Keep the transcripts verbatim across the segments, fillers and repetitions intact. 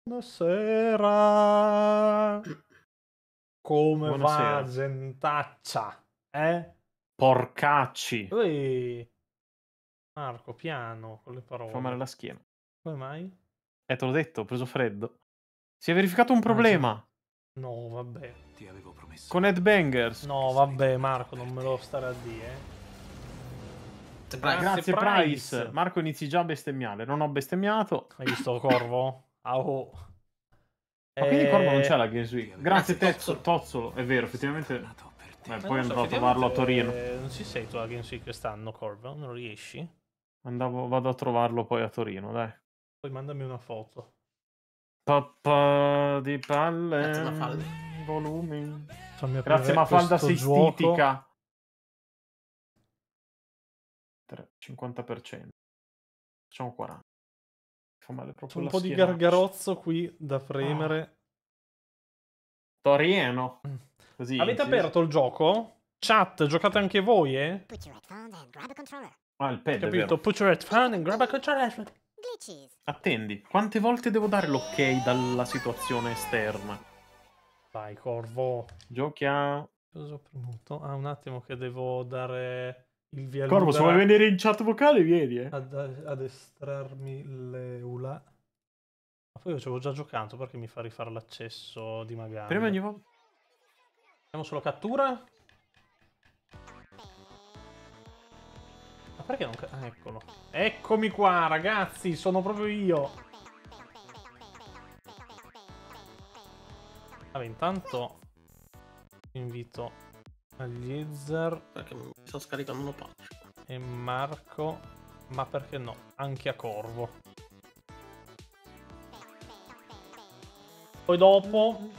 Buonasera. Come Buonasera. va, gentaccia? Eh? Porcacci. Ui. Marco, piano con le parole. Fa male la schiena. Come mai? Eh, te l'ho detto, ho preso freddo. Si è verificato un Ah, problema. già. No, vabbè. Ti avevo promesso. Con Headbangers. No, vabbè, Marco, non me lo stare a dire. Grazie, Grazie Price. Price. Marco, inizi già a bestemmiare. Non ho bestemmiato. Hai visto Corvo? Au. Ma quindi Corvo non c'è Eh, la Games Week. Grazie, Tezzo, Tozzolo. È vero, effettivamente. Eh, ma poi non so, andrò a trovarlo a Torino. effettivamente, Non ci sei tu alla Games Week quest'anno, Corvo? Non riesci? Andavo, vado a trovarlo poi a Torino, dai. Poi mandami una foto. Papà di palle. Grazie, Mafalda. Volumi. Grazie, Mafalda Sistitica. cinquanta per cento. Facciamo quaranta. Fa male proprio C'è un la po' di schiena. gargarozzo qui da premere. Oh. Torino. Così, Avete sì. aperto il gioco? Chat, giocate anche voi, eh? Ah, il pad, è Capito? vero. Put your headphone and grab a controller. Attendi, quante volte devo dare l'ok dalla situazione esterna? Vai, Corvo. Giochiamo. Cosa ho premuto? Ah, un attimo che devo dare il via Corvo, se vuoi venire in chat vocale, vieni, eh. ad, ad estrarmi le U L A. Ma poi io ci avevo già giocato, perché mi fa rifare l'accesso di Maganda. Prima ogni volta. Facciamo solo cattura. Ma perché non... Ah, eccolo. Eccomi qua, ragazzi, sono proprio io. Vabbè, intanto invito Eliezer Perché mi sto scaricando una patch. e Marco, ma perché no, anche a Corvo. Poi dopo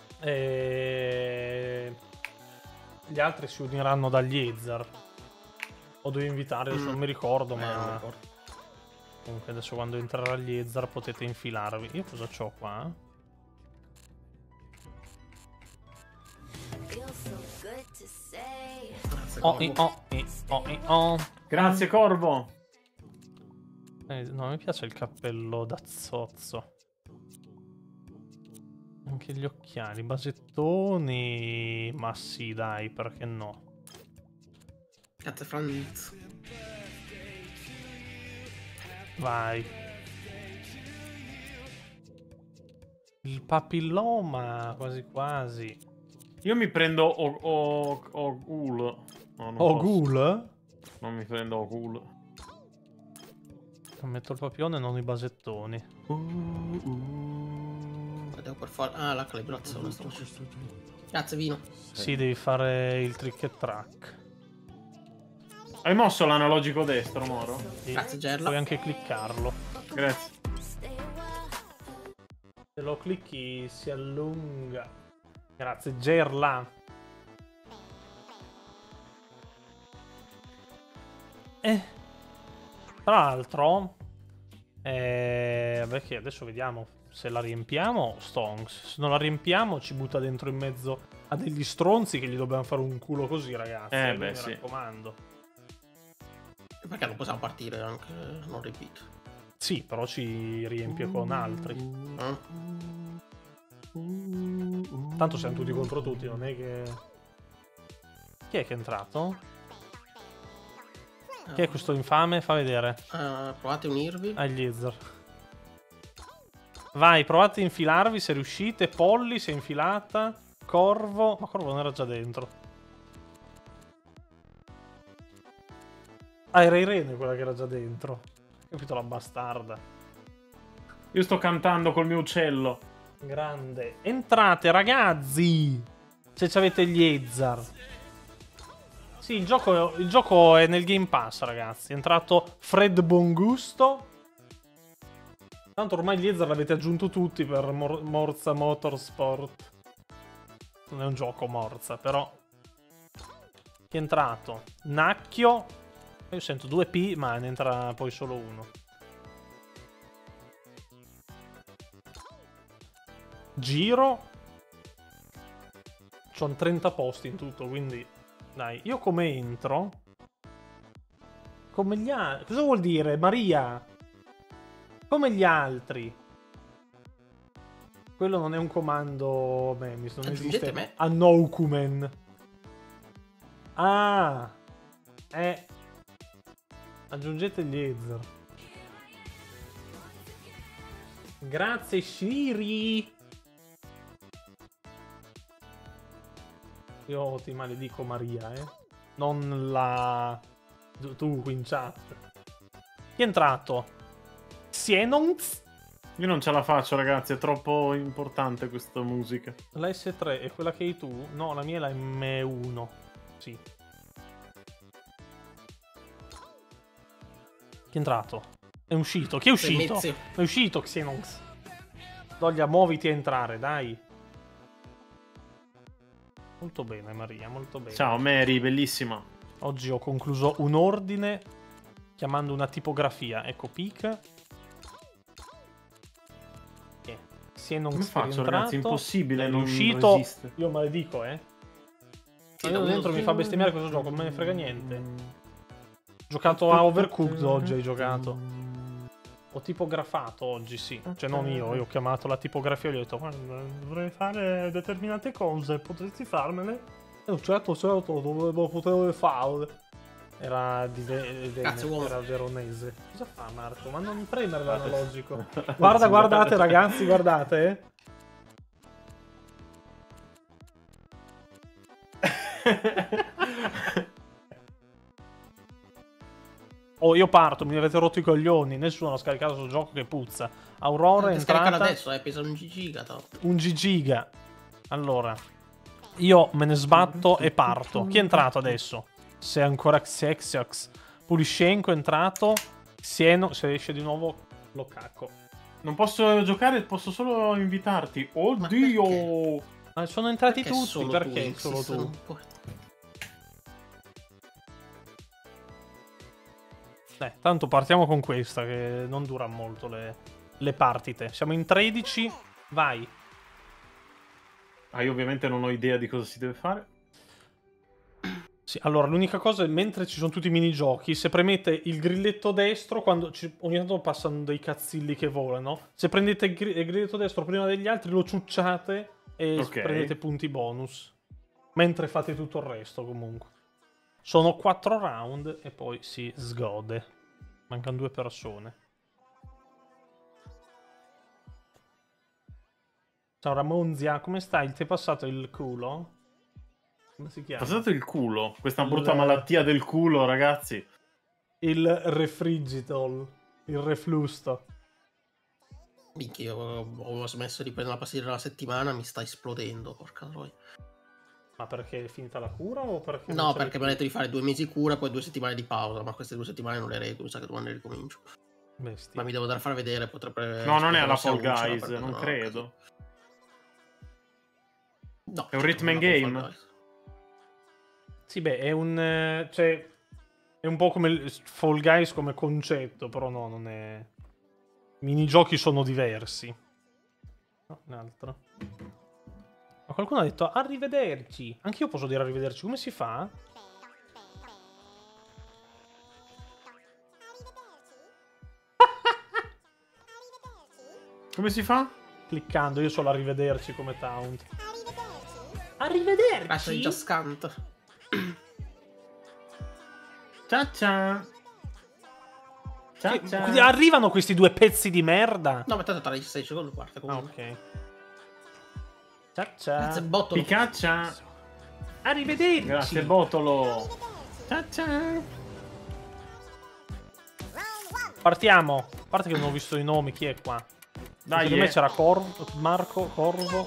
eh, gli altri si uniranno da Eliezer. O devo invitare, adesso Mm. non mi ricordo, Eh, ma non mi ricordo. comunque adesso quando entrerà Eliezer potete infilarvi. Io cosa c'ho qua? Grazie, Oh, Corvo. i, oh, i, oh, i, oh. Grazie, Corvo. Eh, no, mi piace il cappello da zozzo. Anche gli occhiali, basettoni. Ma sì, dai, perché no? Grazie, Franz. Vai. Il papilloma, quasi quasi. Io mi prendo o, o, Ogul. No, non Oh, posso. ghoul? Non mi prendo Ogul. Metto il papillone e non i basettoni. Uh, uh. Devo per fare. Ah, la calibrazione. sto facendo. Grazie, Vino. Sì, devi fare il trick e track. Hai mosso l'analogico destro, Moro? Sì. Grazie, Gerla. Puoi anche cliccarlo. Grazie. Se lo clicchi si allunga. Grazie, Gerla. Eh. Tra l'altro, eh, vabbè che adesso vediamo se la riempiamo, Stonks. Se non la riempiamo ci butta dentro in mezzo a degli stronzi che gli dobbiamo fare un culo così, ragazzi. Eh, Quindi beh, mi sì. raccomando. Perché non possiamo partire anche non repeat? Sì, però ci riempie con altri. Eh? Tanto siamo tutti contro tutti, non è che... Chi è che è entrato? Chi è questo infame? Fa vedere. Eh, provate a unirvi. Ah, Eliezer. Vai, provate a infilarvi se riuscite. Polly si è infilata. Corvo... Ma Corvo non era già dentro. Ah, era Irene quella che era già dentro. Capito, la bastarda. Io sto cantando col mio uccello. Grande. Entrate, ragazzi! Se ci avete gli Eliezer. Sì, il gioco, il gioco è nel Game Pass, ragazzi. È entrato Fred Bongusto. Tanto ormai gli Eliezer l'avete aggiunto tutti per Mor Morza Motorsport. Non è un gioco Morza, però... Chi è entrato? Nacchio. Io sento due P, ma ne entra poi solo uno. Giro. C'ho trenta posti in tutto, quindi... Dai, io come entro? Come gli altri? Cosa vuol dire, Maria? Come gli altri? Quello non è un comando Memis, non Aggiungete esiste. me. Anoukumen. Ah, eh. Aggiungete gli Ezzer. Grazie Shiri. Io ti maledico Maria, eh. Non la... tu qui in chat. Chi è entrato? Xenonx? Io non ce la faccio, ragazzi, è troppo importante questa musica. La S tre è quella che hai tu? No, la mia è la M uno. Sì. Chi è entrato? È uscito. Chi è uscito? Mezzi. È uscito Xenonx. Doglia, muoviti a entrare, dai. Molto bene, Maria, molto bene. Ciao, Mary, bellissima. Oggi ho concluso un ordine chiamando una tipografia. Ecco, pick. Eh, Xenonx Come faccio, rientrato. ragazzi? Impossibile, È non uscito. resiste. Io maledico, eh. Sì, Io da dentro uno- mi fa bestemmiare questo gioco, non me ne frega niente. Giocato a Overcooked oggi, hai giocato. Ho tipografato oggi, sì. Cioè non io, io ho chiamato la tipografia e gli ho detto guarda, dovrei fare determinate cose, potresti farmele? E ho certo, certo, dovevo poter farle. Era di Ve- Cazzo, uomo. era veronese. Cosa fa Marco? Ma non premere l'analogico. Guarda, guardate ragazzi, guardate. Oh, io parto, mi avete rotto i coglioni. Nessuno ha scaricato questo gioco che puzza. Aurora è Scaricala entrata. adesso, eh, pesa un giga. Top. Un giga. Allora, io me ne sbatto e parto. Chi è entrato adesso? Se è ancora Xexiox. Puliscenko è entrato. Xeno, se esce di nuovo lo cacco. Non posso giocare, posso solo invitarti. Oddio! Ma sono entrati Perché tutti, solo perché tu, solo esistono tu? un po'. Eh, tanto partiamo con questa che non dura molto le, le partite. Siamo in tredici, vai. Ah, io ovviamente non ho idea di cosa si deve fare. Sì, allora, l'unica cosa è mentre ci sono tutti i minigiochi, se premete il grilletto destro, quando ci- ogni tanto passano dei cazzilli che volano, se prendete il, gri- il grilletto destro prima degli altri, lo ciucciate e Ok. prendete punti bonus. Mentre fate tutto il resto, comunque. Sono quattro round e poi si sgode. Mancano due persone. Ciao Ramonzia, come stai? Ti è passato il culo? Come si chiama? Passato il culo. Questa Il- brutta malattia del culo, ragazzi. Il refrigitol. Il reflusto. Minchia, io ho smesso di prendere la pastiglia della settimana, mi sta esplodendo, porca troia. Ma perché è finita la cura o perché... non No, ce perché mi l'hai hanno detto di fare due mesi cura, poi due settimane di pausa, ma queste due settimane non le reggo, mi sa che domani le ricomincio. più? Bestia. Ma mi devo andare a far vedere, potrebbe... No, non è spero alla si Fall annunciano, Guys, perché non no, credo. No, È un rhythm and non è game? Fall Guys. Sì, beh, è un... eh, cioè... È un po' come il Fall Guys come concetto, però no, non è... I minigiochi sono diversi. No, un altro. Ma qualcuno ha detto arrivederci. Anche io posso dire arrivederci. Come si fa? Come si fa? Cliccando, io solo arrivederci come taunt. Arrivederci. Grazie, Just Can't. Ciao ciao. Ciao Che- ciao. quindi arrivano questi due pezzi di merda. No, ma tanto tra i sei secondi e quarta Ah, comunque. ok. Ciao ciao. Grazie, bottolo. Picaccia. Arrivederci. Grazie, Botolo. Ciao ciao. Partiamo. A parte che non ho visto i nomi, chi è qua? Dai, Secondo me eh. c'era Cor- Marco, Corvo.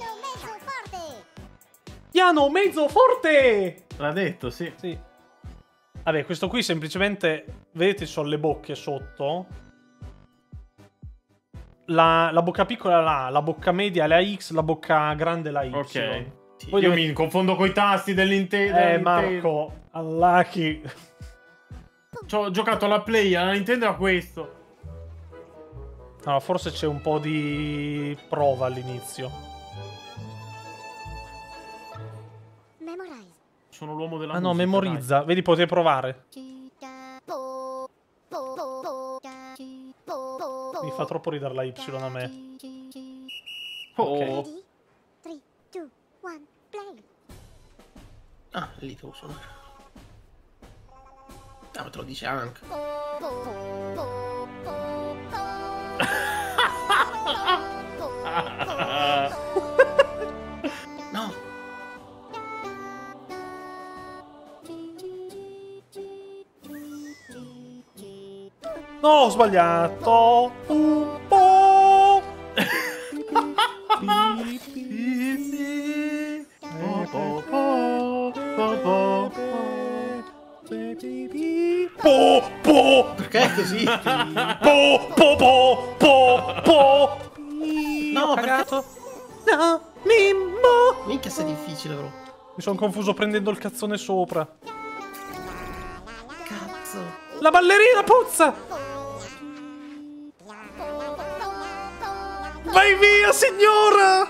Piano mezzo forte! L'ha detto, sì. Sì. Vabbè, questo qui semplicemente... Vedete, ci sono le bocche sotto. La, la bocca piccola è la A, la bocca media è la X, la bocca grande è la Y. Ok. Poi Io dove- mi confondo coi tasti dell'Nintendo. Eh, Marco, unlucky. Ho giocato alla Play, alla Nintendo a questo. Allora, forse c'è un po' di prova all'inizio. Sono l'uomo della Ah no, musica, memorizza. Vedi, potevi provare. Mi fa troppo ridere la Y a me. Oh. three, two, one, play. Ah, lì devo suonare. Ah, ma te lo dice anche. No. No, ho sbagliato. Un po'. Po, po. Perché è così? Po, po, po, po, po. No, Ho perché? cagato. No, Mimmo. Minchia, sei difficile, però. Mi sono confuso prendendo il cazzone sopra. Cazzo. La ballerina puzza. Vai via, signora.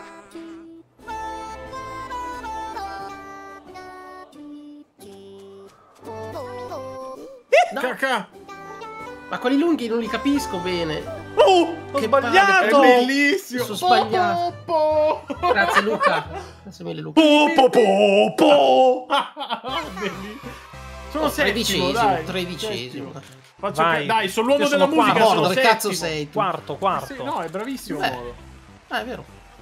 No, Cacà. ma quelli lunghi non li capisco bene. Oh, ho Che sbagliato. palle, È bellissimo. Sono sbagliato. Po, po, po. Grazie Luca. Grazie mille Luca. Po, po, po, po. Bellissimo. Sono Oh, settimo, tredicesimo, dai. tredicesimo. Faccio Vai. che- Dai, sono l'uomo Io della sono musica. quarto. Sono Morto, dove cazzo settimo. sei tu? Quarto, quarto. Sì, no, è bravissimo. Beh. Modo. Ah, è vero.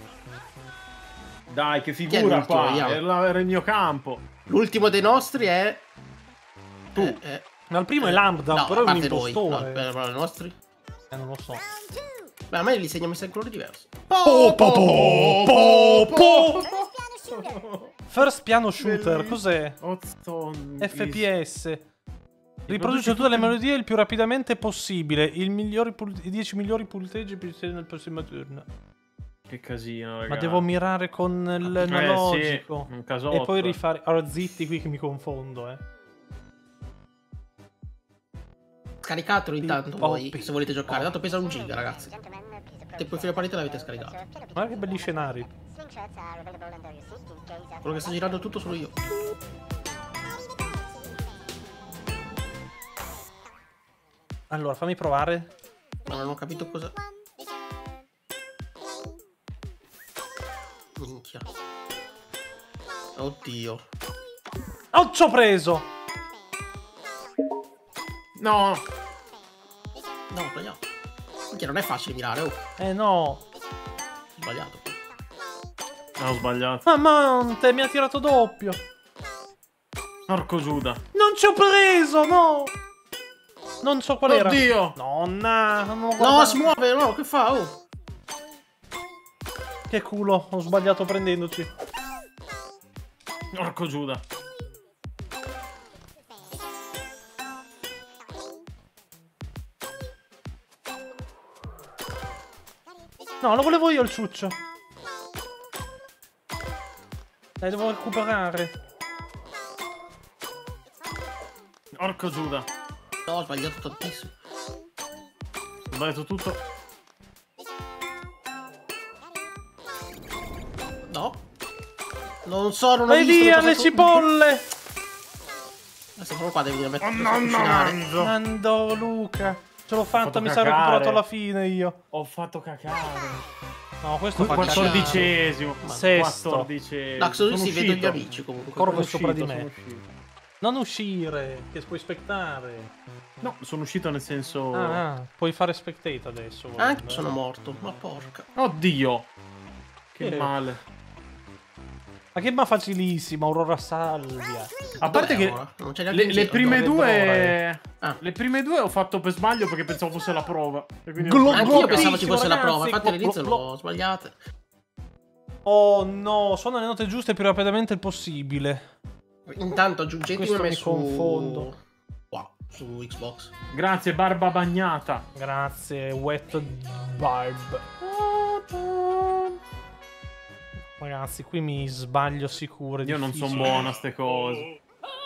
Dai, che Chi è figura l'ultimo, qua. vediamo? Era, era il mio campo. L'ultimo dei nostri è... Tu. Eh, eh. Ma il primo è Lambda, No, però a è un parte noi. impostore. No, però i nostri... Eh, non lo so. Beh, a me li segniamo in colori diversi. Po, po, po, po, po. Piano shooter. First piano shooter, Bellissimo. cos'è? Ozzon- F P S. Riproduce tutte le melodie il più rapidamente possibile. Il migliori pul- I dieci migliori punteggi più nel prossimo turno. Che casino, ragazzi. Ma devo mirare con il Eh, analogico. sì, un casotto. E poi rifare. Allora, zitti qui che mi confondo, eh. Scaricatelo intanto Oh, voi, pi- se volete giocare. Tanto pesa un giga, ragazzi. Tempo fino a partita l'avete scaricato. Guarda che belli scenari. Quello che sta girando tutto sono io. Allora, fammi provare. Ma non ho capito cosa... Minchia. Oddio. Oh, ci ho preso! No. No, ho sbagliato. Minchia, non è facile mirare, oh. Eh no. Ho sbagliato. No, ho sbagliato. Ma Monte, mi ha tirato doppio. Porco Giuda. Non ci ho preso, no! Non so qual era. Oddio. Nonna, non ho No, guardato. si muove, no, che fa, oh. Che culo, ho sbagliato prendendoci. Porco Giuda. No, lo volevo io il ciuccio. Dai, devo recuperare. Porco Giuda. No, ho sbagliato tantissimo. Ho sbagliato tutto. No. Non so, non ho Vai visto. via ho le passato- cipolle! Adesso sono qua, devi mettere Oh, a no, cucinare. no, Mando Luca. Ce l'ho fatta, fatto mi sa cacare. recuperato alla fine io. Ho fatto cacare. No, questo fa cagare. Quattordicesimo. Sesto. Quattordicesimo. Dax, Sono si vedo gli uscito. amici comunque. Corvo Sono sopra di uscito, me. sono uscito. Non uscire, che puoi spettare. No, sono uscito nel senso... Ah, ah, puoi fare spectate adesso. volendo, Anche eh. sono morto, ma porca. Oddio. Che Che- male. Ma che ma facilissima, Aurora Salvia. A parte Dov'è che ora? Non c'è neanche le, in le giro, prime dovrebbe due... ora, Ah. Le prime due ho fatto per sbaglio perché pensavo fosse la prova. E quindi Glo- ho- Anch'io Globissimo, pensavo ci fosse la prova, ragazzi, infatti all'inizio glo- l'ho sbagliate. Oh no, suona le note giuste il più rapidamente possibile. Intanto aggiungetemi Questo me mi su... confondo. Qua, su Xbox. Grazie, barba bagnata. Grazie, Wet Barb. Ragazzi, qui mi sbaglio sicuro. è Io non sono difficile. buono a ste cose.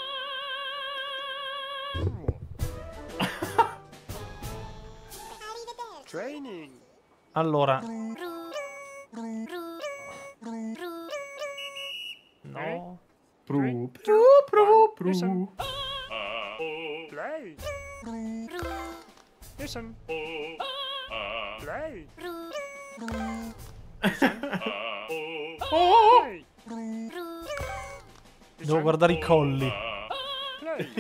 Allora. No. Pru, pru, pru, pru. Play. Listen. Play. Oh! Play. Devo guardare i colli. Play.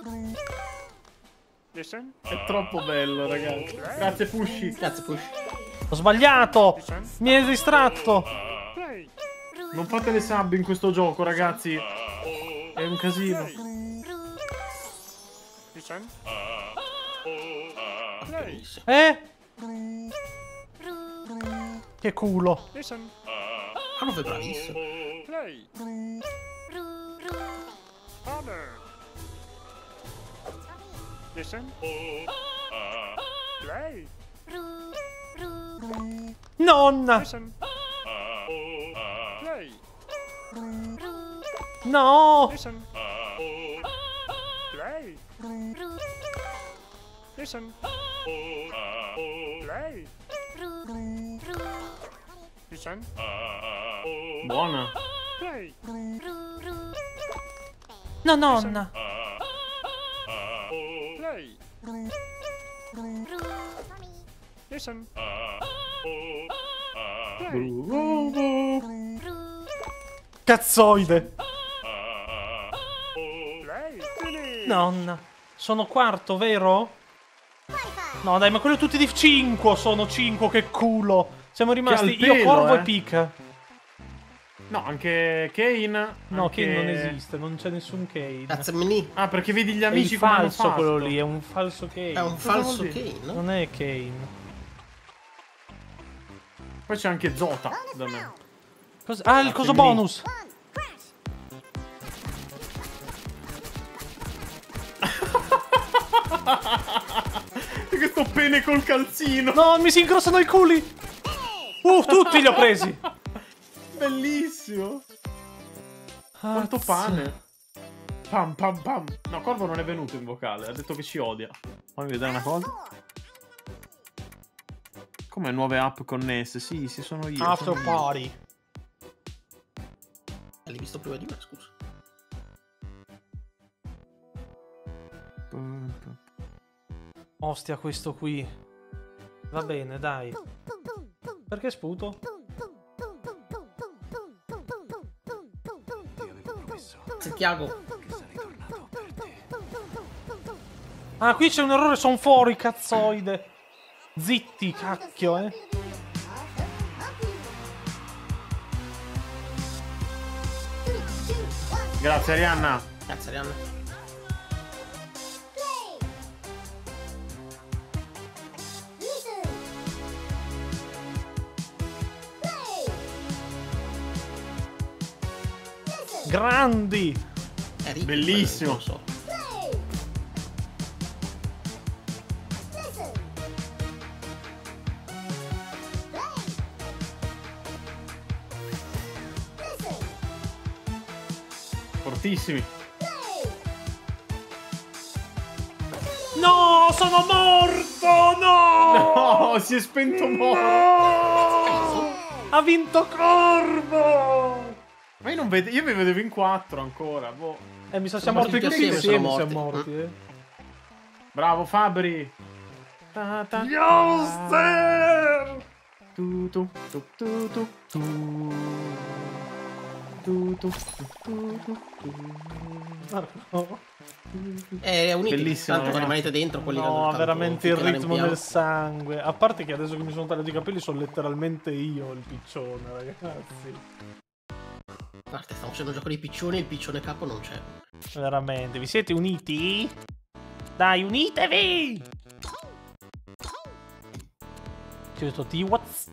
Listen. È troppo bello, ragazzi. Grazie, Pushy. Grazie, Push. Ho sbagliato! Listen. Mi hai distratto! Play. Non fate le sub in questo gioco, ragazzi. È un casino. Listen. Play. Bellissimo. Eh? Che culo. Listen. Hanno è bravissimo. Play. Harder. Listen. Play. Nonna! Listen. Play. No! Listen. Play. Listen. Play. Listen. Buona. Play. No, nonna! Play. Listen. Play. Cazzoide! Play. Finish. Nonna. Sono quarto, vero? No, dai, ma quello tutti di cinque sono cinque, che culo! Siamo rimasti Che io, altero, Corvo eh. e Pika. No, anche Kane. No, anche... Kane non esiste, non c'è nessun Kane. Cazzo, Mini. Ah, perché vedi gli È amici il come hanno falso fatto. quello lì, è un falso Kane. È un Cosa falso vuol dire? Kane, no? Non è Kane. Poi c'è anche Zota da me. Cos- ah, il coso lì. bonus! Questo pene col calzino. No, mi si incrostano i culi! Uh, tutti li ho presi! Bellissimo. Quanto Cazzo. pane. Pam pam pam. No, Corvo non è venuto in vocale, ha detto che ci odia. Fammi vedere una cosa. Come nuove app connesse? Sì, sì, sono io. After sono io. party. L'hai visto prima di me, scusa. Ostia, questo qui. Va bene, dai. Perché sputo? Santiago. Ah, qui c'è un errore, son fuori, cazzoide. Zitti, cacchio, eh. Grazie, Arianna. Cazzo, Arianna. Grandi! È ricco, Bellissimo. non lo so. Fortissimi. No, sono morto! No! No, si è spento Moro. No! Ha vinto Corvo! Ma io non vedo, io mi vedevo in quattro ancora. Boh. Eh, mi sa Sono siamo morti morti tutti tutti insieme, insieme, siamo sono morti, eh. Bravo Fabri. Ta, ta, ta. Yoster! Tu tu tu tu tu tu. Tu tu tu tu tu. È unito. Bellissimo, Tanto ragazzi. rimanete dentro quelli che No, tanto veramente il finché la ritmo riempiamo. nel sangue. A parte che adesso che mi sono tagliato i capelli sono letteralmente io il piccione, ragazzi. Guarda, stiamo facendo un gioco dei piccioni e il piccione capo non c'è. Veramente, vi siete uniti? Dai, unitevi! Ci ho detto T-Wats.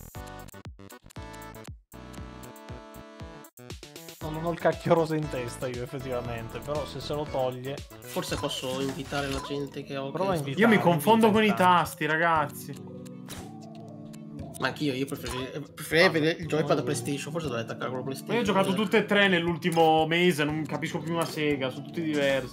No, non ho il cacchio rosa in testa io effettivamente, però se se lo toglie... Forse posso invitare la gente che ho. Prova a che- invitare. Io mi Dai, confondo invita con i intanto. tasti, ragazzi. Ma anch'io, io preferirei, preferirei vedere il joypad PlayStation. Forse dovrei attaccare quello PlayStation. Ma io ho giocato tutte e tre nell'ultimo mese, non capisco più una sega, sono tutti diversi.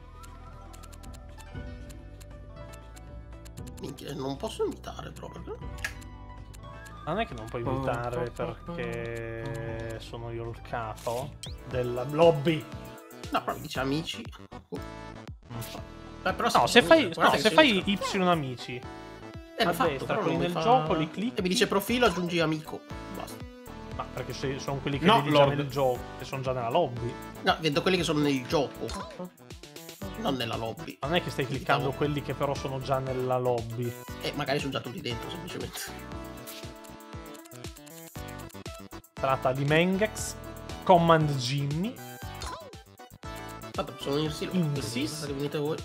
Minchia, non posso invitare proprio. Non è che non puoi invitare perché sono io il capo della lobby. No, però mi dice amici. Oh. Non so. Beh, però No, se fai, guarda no, che se si fai usa. Y amici, Eh, l'ho a fatto, destra, però quelli non mi nel fa- gioco li clicchi. E mi dice profilo, aggiungi amico. Basta. Ma perché se- sono quelli che No, vedi già Lord. nel gioco, che sono già nella lobby. No, vedo quelli che sono nel gioco, non nella lobby. Non è che stai cliccando Stavo- quelli che però sono già nella lobby. E magari sono già tutti dentro, semplicemente. Tratta di Mengex, Command Jimmy. Tanto sono in silo. Insis? Quindi venite voi.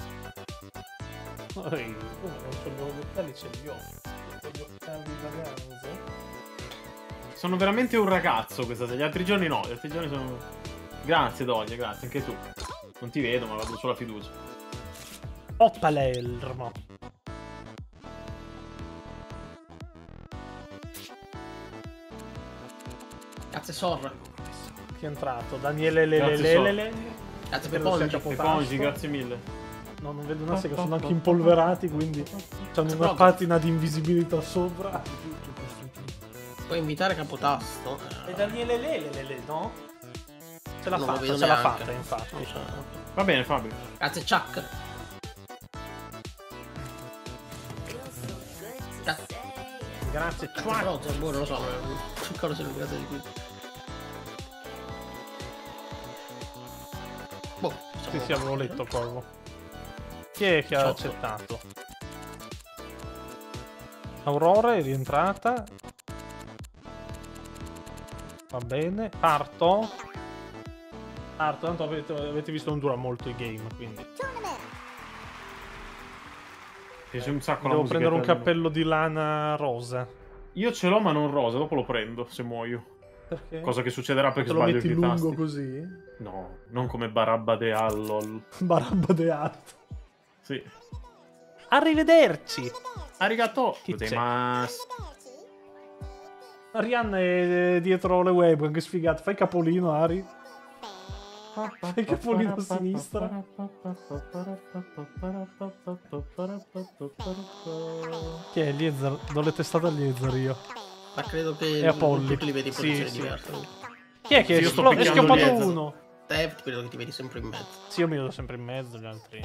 Ehi, come non c'ho gli occhiali, ce li ho. C'ho gli occhiali da ganzo. Sono veramente un ragazzo questa sera. Gli altri giorni no, gli altri giorni sono... Grazie Doglia, grazie, anche tu. Non ti vedo, ma vado sulla fiducia. Oh Palermo. Cazzo, Sorra. Chi è entrato? Daniele Grazie, Lelelelele. Cazzo, Credo Pepongi. sia E Potasto. Pongi, grazie mille. No, non vedo una sega, sono anche impolverati, quindi c'hanno una patina di invisibilità sopra. Puoi invitare Capotasto. E Daniele Lelelele, no? Ce l'ha Non lo fatta, vedo ce l'ha neanche. fatta, infatti. Non so. Va bene, Fabio. Cazzo, Chuck. Cazzo, Grazie, cazzo, Chuck. Rozzo, boh, non lo so, non ricordo se lo grazie di qui. Boh, Sì, siamo- sì, avevo letto Corvo. Chi è che ha Ciotto. accettato? Aurora è rientrata. Va bene. Parto. Parto, tanto avete, avete visto non dura molto i game, quindi. Piace un sacco la Devo musica prendere un del- cappello di lana rosa. Io ce l'ho ma non rosa, dopo lo prendo se muoio. Perché? Cosa che succederà perché Te lo sbaglio metti i lungo tasti. così? No, non come Barabba de Allol. Barabba de arte. Sì. Arrivederci! Arigato. Chi c'è? Gozaimasu. Arianna è dietro le webcam, che sfigato. Fai capolino, Ari. Fai capolino a sinistra. Chi è Eliezer? Do le testate a Eliezer io. Ma credo che E a Polly. tutti li vedi in Sì, posizioni sì. diverse. Chi è che Sì, è io sto esplo- è picchiando scappato Eliezer. uno? Te credo che ti vedi sempre in mezzo. Sì, io mi vedo sempre in mezzo, gli altri.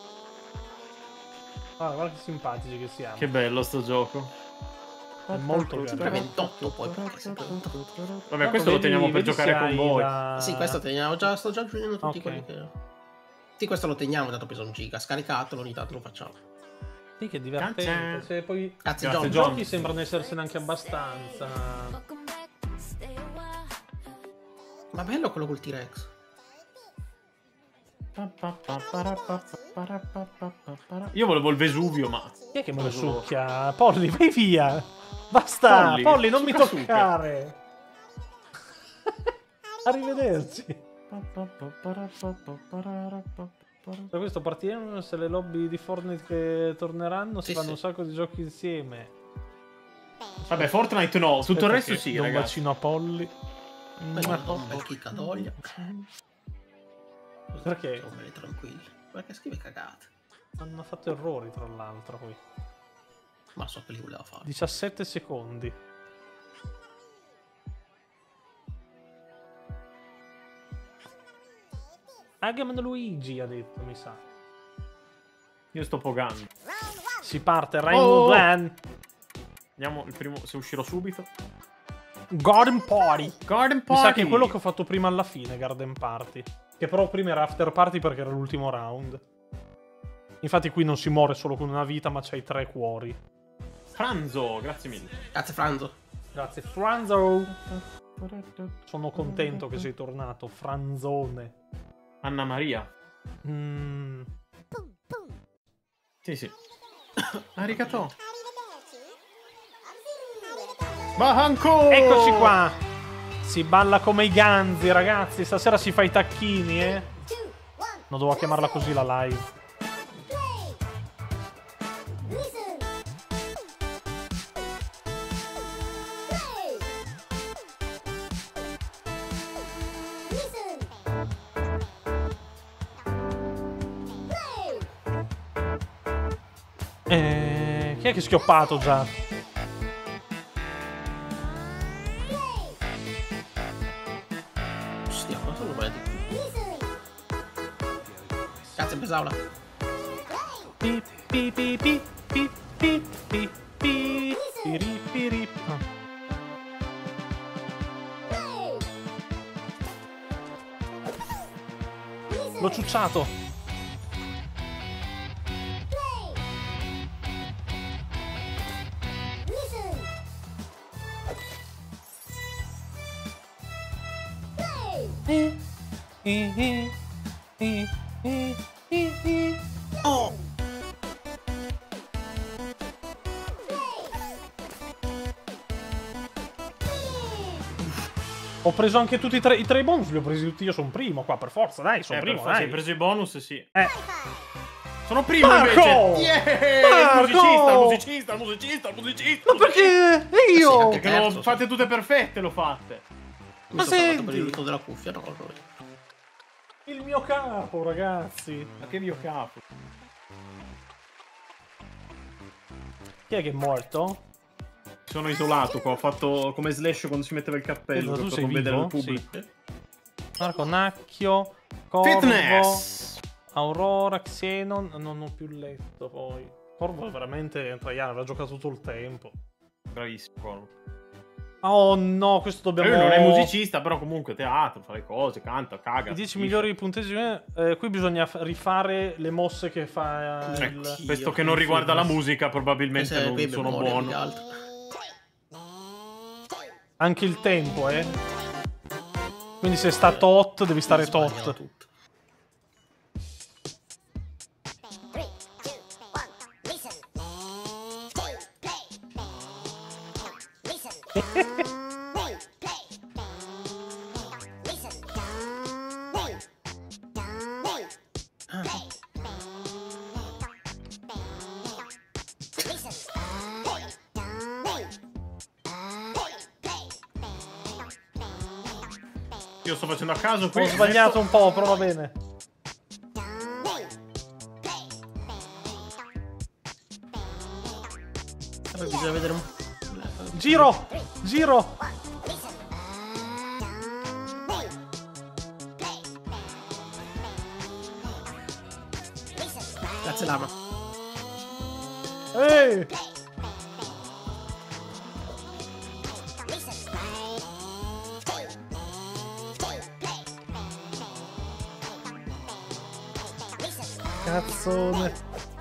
Guarda, guarda che simpatici che siamo. Che bello sto gioco. È molto Sempre bello. ventotto poi, perché sempre ventotto. Vabbè, questo lo Vedi- teniamo per vedi giocare se con hai voi. la- Sì, questo teniamo già, sto già aggiungendo tutti Ok. quelli che... Sì, questo lo teniamo, dato pesa un giga. Scaricatelo, ogni tanto lo facciamo. Sì, che divertente. Grazie. Se poi Cazzo, Grazie, John. i John. giochi sembrano essersene anche abbastanza. Ma bello quello col T-Rex. Io volevo il Vesuvio, ma... Chi è che me lo succhia? Polly, vai via! Basta! Polly, Polly, non mi succa, succa. toccare! Arrivederci! Per questo partiremo se le lobby di Fortnite che torneranno si Sì, fanno sì. un sacco di giochi insieme. Vabbè, Fortnite no, tutto il Aspetta resto che sì, do un ragazzi. bacino a Polly. Poi Ma- do un bel kick a Doglia. Perché? Siamo belli tranquilli. Perché scrive cagate. Hanno fatto errori, tra l'altro, qui. Ma so che li voleva fare. diciassette secondi. Agaman Luigi ha detto, mi sa. Io sto pogando. Si parte, Rainbow Oh! Plan. Vediamo il primo, se uscirò subito. Garden Party. Garden Mi Party! sa che è quello che ho fatto prima alla fine, Garden Party. Che però prima era After Party perché era l'ultimo round. Infatti qui non si muore solo con una vita, ma c'hai tre cuori. Franzo, grazie mille. Grazie Franzo. Grazie, Franzo. Sono contento che sei tornato, Franzone. Anna Maria. Mm. Sì, sì. Arigato. Bahanko! Eccoci qua. Si balla come i ganzi, ragazzi. Stasera si fa i tacchini, eh. Non dovevo chiamarla così la live. Eh, chi è che è schioppato già? Ostia, cosa sono belli? Cazzo, è pesaula. Pi, pi, pi, pi, pi, pi, pi, pi, piri, piri. Ah. L'ho ciucciato. Eh, eh, eh, eh, eh, eh, eh. Oh! Ho preso anche tutti i tre, i tre bonus, li ho presi tutti io, sono primo qua, per forza, dai, sono Eh, primo, per forza, dai. hai preso i bonus, sì. Eh, Sono primo Marco! invece! Yeah! Marco! Il musicista, il musicista, il musicista, il musicista! ma perché? E io? Sì, anche Perché lo Terzo, fate tutte perfette, lo fate. Mi Ma sono salvato per senti! il lutto della cuffia, no, no. Il mio capo, ragazzi. Ma che mio capo. Chi è che è morto? Sono isolato qua, ho fatto come Slash quando si metteva il cappello Tu per sei non vedere vivo? il pubblico. Marco, Nacchio, Corvo, Fitness! Aurora, Xenon. Non ho più letto poi. Corvo è veramente Traiano, aveva giocato tutto il tempo. Bravissimo, Corvo. Oh no, questo dobbiamo... Lui non è musicista, però comunque teatro, fa le cose, canta, caga. I dieci dice. migliori punteggi. Eh, qui bisogna f- rifare le mosse che fa Ecco, il... questo che non riguarda la musica probabilmente Questa è non qui sono memoria, più buono. che altro. Anche il tempo, eh. Quindi se sta tot, devi stare Sbagliano tot. tutto. Three, two, one, listen. Play, play. Listen. Play, play. Listen. Play. Play. Ah, Listen. Play. Play. Io sto facendo a caso qui. Ho sbagliato un po', però va bene. vabbè, bisogna vedere un... Giro! Giro! Grazie Lama. Ehi! Cazzone.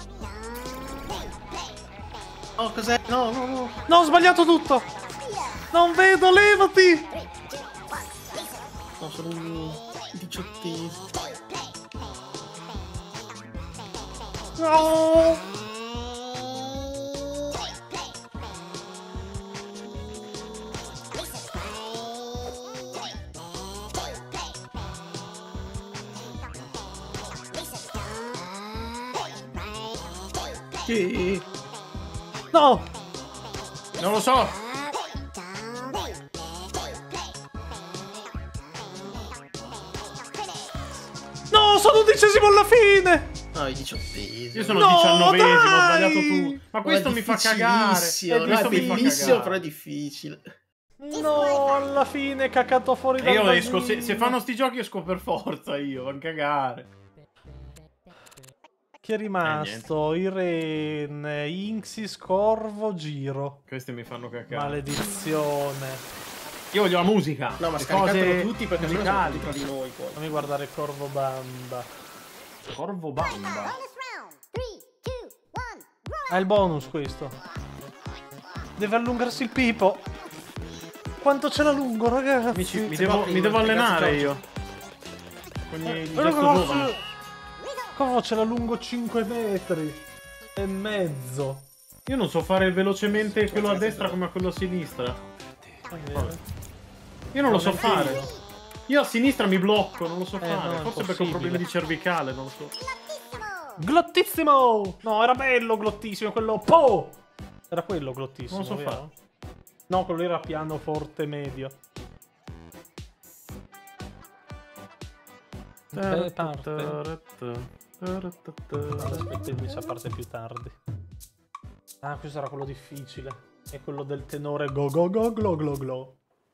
Oh, cos'è? No, no, no. No, ho sbagliato tutto! Non vedo, levati! No, sono un diciottesimo. No! Che... No! Non lo so. No, sono undicesimo alla fine! No, i diciottesimi. Io sono No, diciannovesimo, ho dai! sbagliato tu. Ma questo mi fa cagare. difficilissimo, Eh, no, è questo mi fa bellissimo, cagare. però è difficile. No, alla fine cacato fuori E dal io esco, se, bagnino. se fanno sti giochi esco per forza io, va a cagare. Chi è rimasto? Irene, Inxis, Corvo, Giro. Questi mi fanno cagare. Maledizione. Io voglio la musica. No, ma le scaricatelo cose tutti perché sennò siamo musicali. tutti tra di noi poi. Fammi guardare Corvo Bamba. Corvo Bamba. Bonus round. Three, two, one, roll. Ha il bonus questo. Deve allungarsi il pipo. Quanto ce l'ha lungo, ragazzi? Amici, mi Se devo, va mi prima, devo ragazzi, allenare Giorgio. io. Con Eh, il però gesto Corvo- giovane. Corvo ce l'ha lungo cinque metri e mezzo. Io non so fare velocemente quello a destra come a quello a sinistra. Io non lo so Neanche fare. io. Io a sinistra mi blocco, non lo so Eh, fare. no, è Forse perché ho impossibile. problemi di cervicale, non lo so. Glottissimo! No, era bello glottissimo, quello Po! Era quello glottissimo, Non lo so vero? No, quello era piano forte medio. Beh, parte. Aspetta, invece a parte più tardi. Ah, questo era quello difficile. È quello del tenore go go go glo glo glo.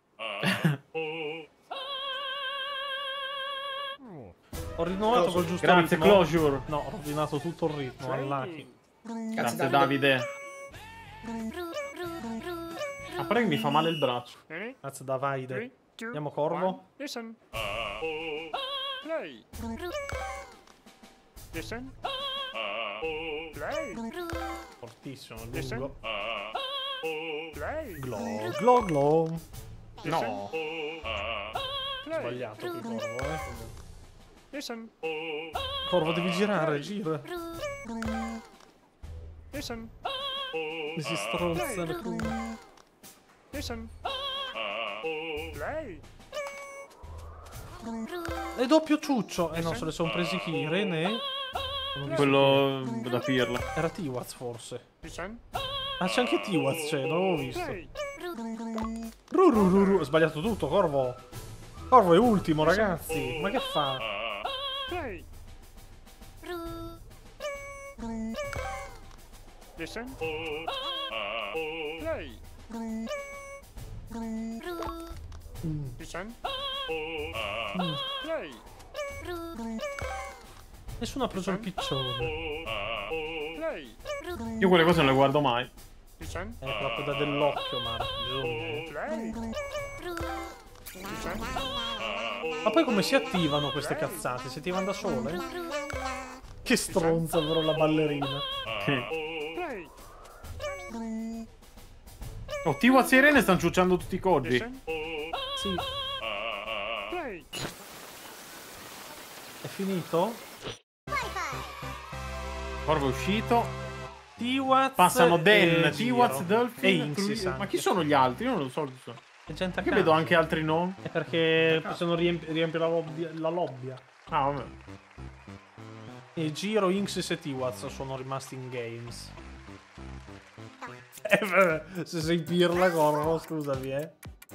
Ho rinnovato col giusto Grazie, ritmo. Closure. No, ho rovinato tutto il ritmo, Unlucky. Grazie, Davide. Ma pare che mi fa male il braccio. Ready? Grazie Davide. Three, two, Andiamo Corvo. one, listen. Play. Listen. Play. Fortissimo, Listen. lungo. Play. Glo, glo, glo. No, Play. sbagliato qui, Corvo, eh. Listen. Corvo, devi girare, gira. Listen. Mi si strozza le culo. Listen. Play. È doppio ciuccio. Eh no, se le sono presi chi? Rene? Quello da pirla. Era Tiwaz forse. Listen. Ah, c'è anche Tiwaz, c'è, non l'avevo visto. Play. Ru, ru, ru, ru. Ho sbagliato tutto, Corvo. Corvo è ultimo, ragazzi. Ma che fa? Play. Listen. Play. Mm. Listen. Play. Nessuno ha preso il piccione. Play. Io quelle cose non le guardo mai. Listen. È proprio da dell'occhio, Marco. Bisogna. eh. Play. Listen. Ma poi come si attivano queste cazzate? Si attivano da sole? Che stronza però la ballerina. Play. Oh, Tiwaz e Irene stanno ciucciando tutti i coggi. Listen. Sì, Play. è finito? Corvo è uscito. Tiwaz Passano e Dan, Giro. Tiwaz, e Dolphin, Inxis Tui- anche. Ma chi sono gli altri? Io non lo so. chi sono. È gente a Perché caso. vedo anche altri nomi? È perché possono riempi- riempire la lobbia, la lobbia. Ah, vabbè. E Giro, Inxis e Tiwaz sono rimasti in games. Eh, vabbè, se sei pirla, Corvo, scusami, eh.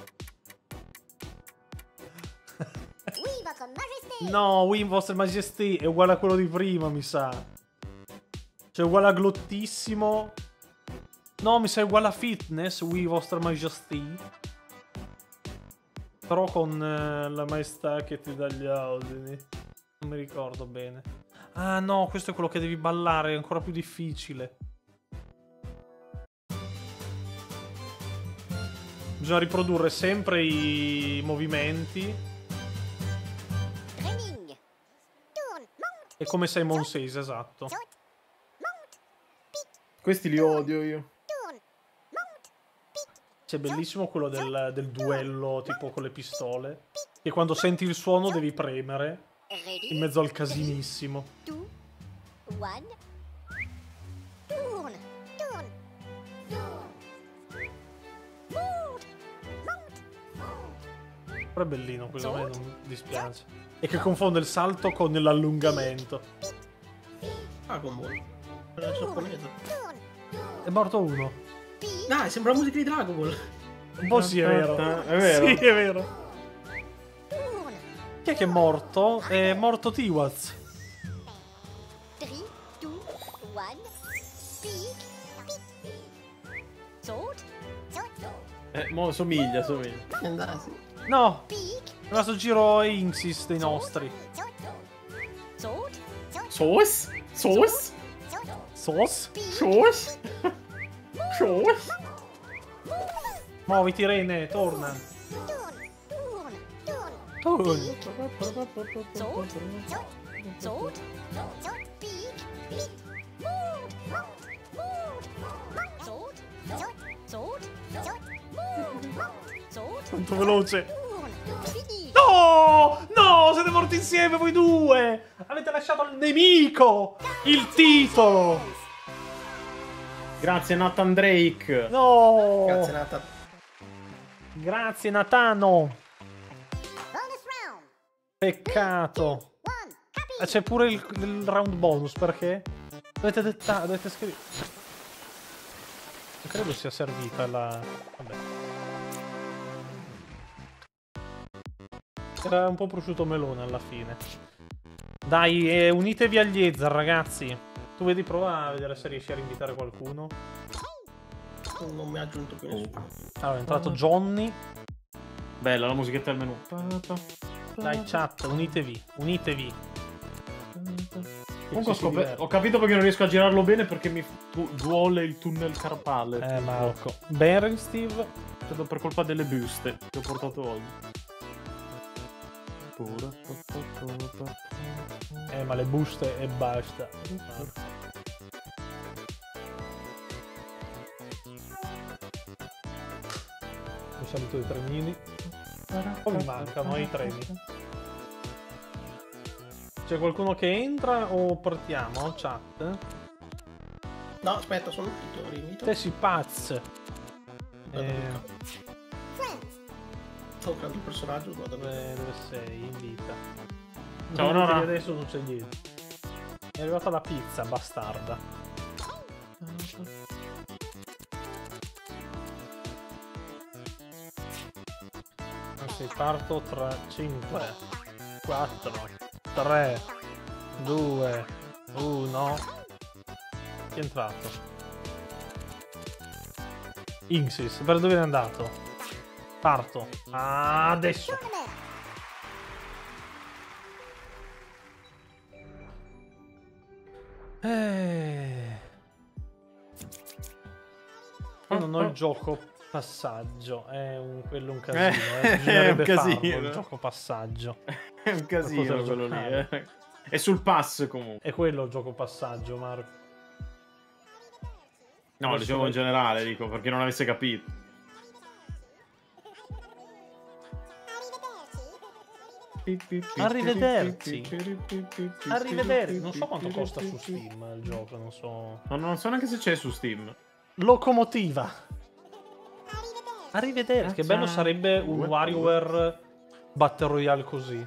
Oui, votre majesté. No, Win Vostra Majesté è uguale a quello di prima, mi sa. Cioè, uguale a glottissimo. No, mi sa uguale a fitness, Oui Vostra Majesté. Però con eh, la maestà che ti dà gli ordini. Non mi ricordo bene. Ah no, questo è quello che devi ballare, è ancora più difficile. Bisogna riprodurre sempre i movimenti. Training. Tourne. Monte. È come Simon Says, esatto. Saute. Monte. Questi li odio io. Tourne. Monte. C'è bellissimo quello del, del duello tipo con le pistole. Che quando senti il suono devi premere Ready. in mezzo al casinissimo. Two. One. Tourne. Tourne. Monte. Monte. Però è bellino quello, a me non dispiace. E che confonde il salto con l'allungamento. Dragon Ball. Quella giapponese. Tourne. È morto uno. Dai, sembra la musica di Dragon Ball. Un po' sì, è vero. È vero. Sì, è vero. Tourne. Chi è che è morto? È morto Tiwaz. Three. Two. One. Peek. Peek. Saute. Saute. Eh, mo somiglia, somiglia. Eh, dai, sì. No, Peek. è rimasto giro Inxis dei nostri. Saute. Saute. Saute. Sauce? Sauce? Saute. Sos? Sauce? Sauce? Muoviti, Rene, torna. Tourne. Tourne. Tourne. Torna. Saute. Saute. Saute. Saute. Peek. Peek. Monte. Monte. Monte. Saute. Saute. Saute. Saute. Monte. Monte. Saute. Quanto veloce. Tourne. Fini. No! No! Siete morti insieme voi due! Avete lasciato al nemico il titolo! Grazie Nathan Drake. No! Grazie Nata. Grazie Natano! Bonus round. Peccato! One. Happy. Ah, c'è pure il, il round bonus, perché? Dovete dettare, dovete scrivere. Non credo sia servita la... Vabbè. Era un po' prosciutto melone alla fine. Dai, eh, unitevi agli Ezzar, ragazzi. Tu vedi, prova a vedere se riesci a invitare qualcuno. Non mi ha aggiunto più nessuno. Allora, è entrato Johnny. Bella la musichetta del menu. Dai, chat, unitevi, unitevi. Comunque ho, Ci si scop- diverte. ho capito perché non riesco a girarlo bene perché mi tu- duole il tunnel carpale. Eh, Marco. Beren Steve. Credo per colpa delle buste che ho portato oggi. Eh, ma le buste e basta. Un saluto dei trenini. Poi mi mancano i treni. C'è qualcuno che entra o partiamo? Chat? No, aspetta, sono uscito, rinvito. Te si pazz. Aspetta, Eh, Friends. Sto creando il personaggio, guarda. dove, dove sei? In vita. Ciao, Non Nora. vedi adesso non c'è niente. È arrivata la pizza, bastarda. Anzi, parto tra cinque, quattro, tre, due, uno. Chi è entrato? Inxis, per dove è andato? Parto. Ah, adesso. Tournament. Eh. Io non ho il gioco passaggio, è un, quello un casino. Eh, Eh, bisognerebbe è un casino. farlo, il gioco passaggio. È un casino poter quello lì. giocare. Eh. È sul pass comunque. È quello il gioco passaggio, Marco. No, Adesso dicevo vai- in generale, dico, perché non avesse capito. Arrivederci. Arrivederci. Non so quanto costa su Steam il gioco, non so. No, non so neanche se c'è su Steam. Locomotiva. Arrivederci. Che bello sarebbe un Due, WarioWare Battle Royale così.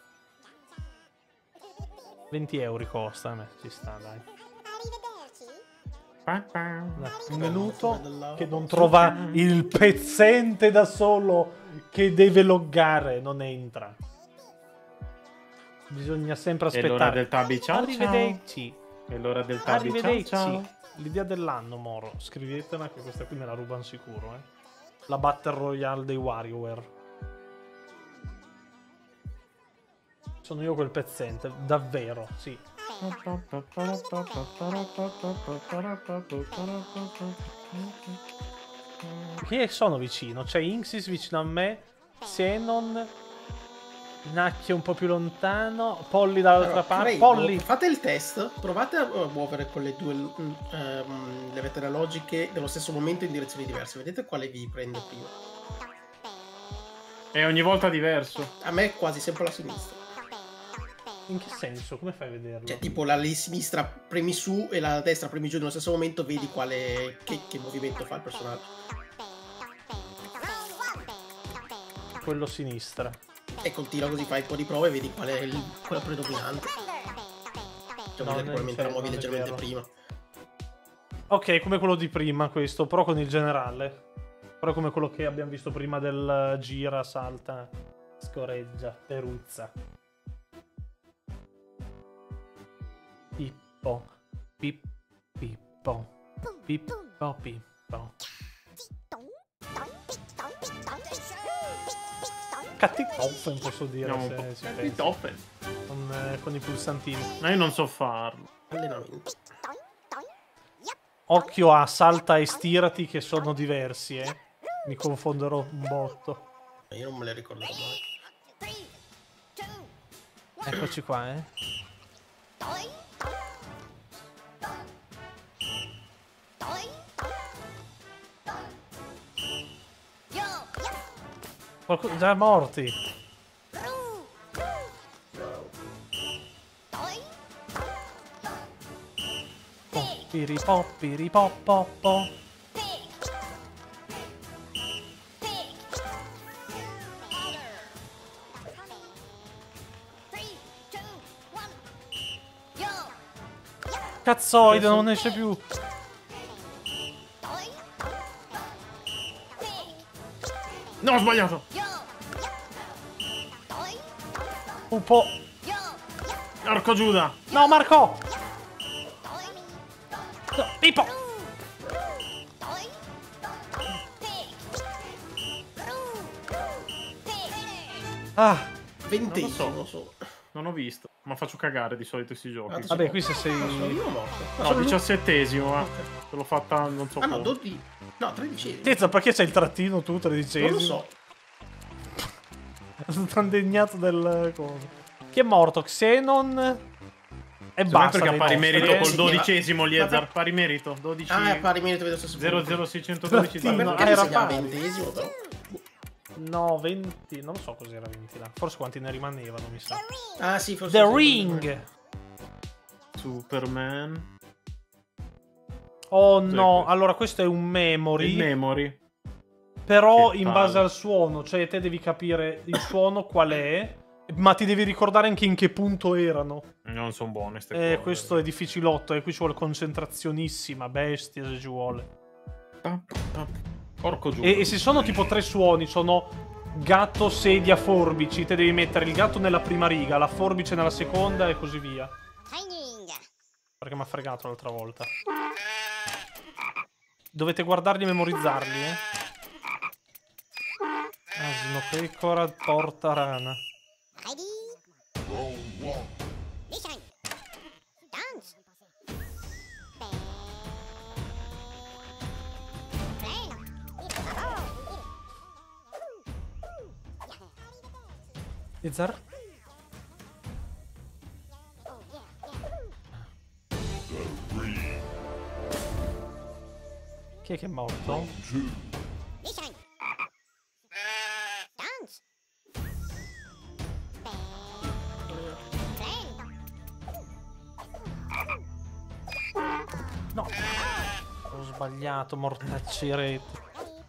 venti euro costa, a me ci sta, dai. Un minuto che non trova il pezzente da solo che deve loggare, non entra. Bisogna sempre È l'ora aspettare. del tabi, ciao Arrivederci. ciao. È l'ora del tabi, ciao Arrivederci. ciao. L'idea dell'anno, Moro. Scrivetela che questa qui me la rubano sicuro, eh. La Battle Royale dei WarioWare. Sono io quel pezzente, davvero, sì. Chi sono vicino? C'è Inxis vicino a me, Xenon, Nacchio un po' più lontano, Polly dall'altra Allora, parte. prego, Polly! fate il test, provate a muovere con le due mm, ehm, levette analogiche nello stesso momento in direzioni diverse. Vedete quale vi prende prima. È ogni volta diverso. A me è quasi sempre la sinistra. In che senso? Come fai a vederlo? Cioè, tipo la di sinistra premi su e la destra premi giù nello stesso momento, vedi quale che, che movimento fa il personaggio. Quello sinistra. E continua così, fai un po' di prove e vedi qual è il, quella predominante. Cioè, No, vuol dire che non probabilmente la c'è, muovi non è leggermente vero. prima. Ok, come quello di prima questo, però con il generale. Però come quello che abbiamo visto prima del gira, salta, scorreggia, peruzza. Pippo, pip, pippo, pippo, pippo. Catticoffen posso dire Andiamo un se po'. si Eh, pensa. Pitoffen. Con, eh, con i pulsantini. Ma io non so farlo. Allenamento. Occhio a salta e stirati che sono diversi, eh. Mi confonderò un botto. Io non me le ricorderò mai. Eccoci qua, eh. Qualcuno già morti. Poppiri poppiri poppopo. Cazzoide, non esce più. No, ho sbagliato. Un po'. Porco Giuda. No, Marco! No, Pippo! Ah, Ventesimo Non lo solo. Non ho visto. Ma faccio cagare di solito questi giochi. Ah, vabbè, qui se sei... No, sono io morto. No, No, sono lui. diciassettesimo, ma te l'ho fatta non so Ah no, come. dodici. No, tredicesimo. Tezza, perché c'hai il trattino tu, Non tredicesimo? lo so. Stanno degnato del coso. Chi è morto? Xenon? E Secondo me basta. perché ha dei pari nostri, merito eh? col sì, dodicesimo, ma- Liezar. Pari merito. dodici. Ah, è pari merito, vedo stesso zero punto. zero seicentododici. Sì, Ma no, perché era si chiama pari. ventesimo, però? No, venti. Non lo so cos'era venti là. Forse quanti ne rimanevano, mi sa. Ah, sì, forse The sì, Ring. Superman. Oh Cos'è no, questo? allora questo è un memory. Il memory. Però Che in palle. base al suono, cioè te devi capire il suono qual è, ma ti devi ricordare anche in che punto erano. Non sono buone ste Eh, cose. questo è difficilotto e qui ci vuole concentrazionissima, bestia se ci vuole. Pa, pa, pa. Porco giù. E, e se sono tipo tre suoni, sono gatto, sedia, forbici, te devi mettere il gatto nella prima riga, la forbice nella seconda e così via. Training. Perché mi ha fregato l'altra volta. Dovete guardarli e memorizzarli, eh. Asino, pecora, porta, rana. Ready? Listen. Dance. Izzar? Chi è che è morto? Listen. Dance. No. Ho sbagliato, mortacci rete.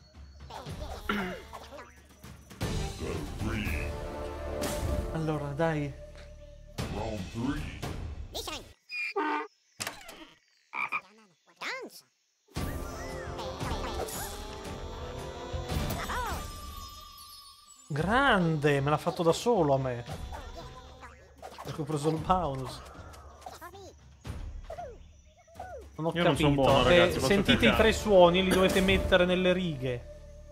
Allora, dai. Listen. Dance. Grande, me l'ha fatto da solo a me. Perché ho preso il bonus. Non ho Io non capito. son buono, Eh, ragazzi, posso sentite i cacare. tre suoni, li dovete mettere nelle righe.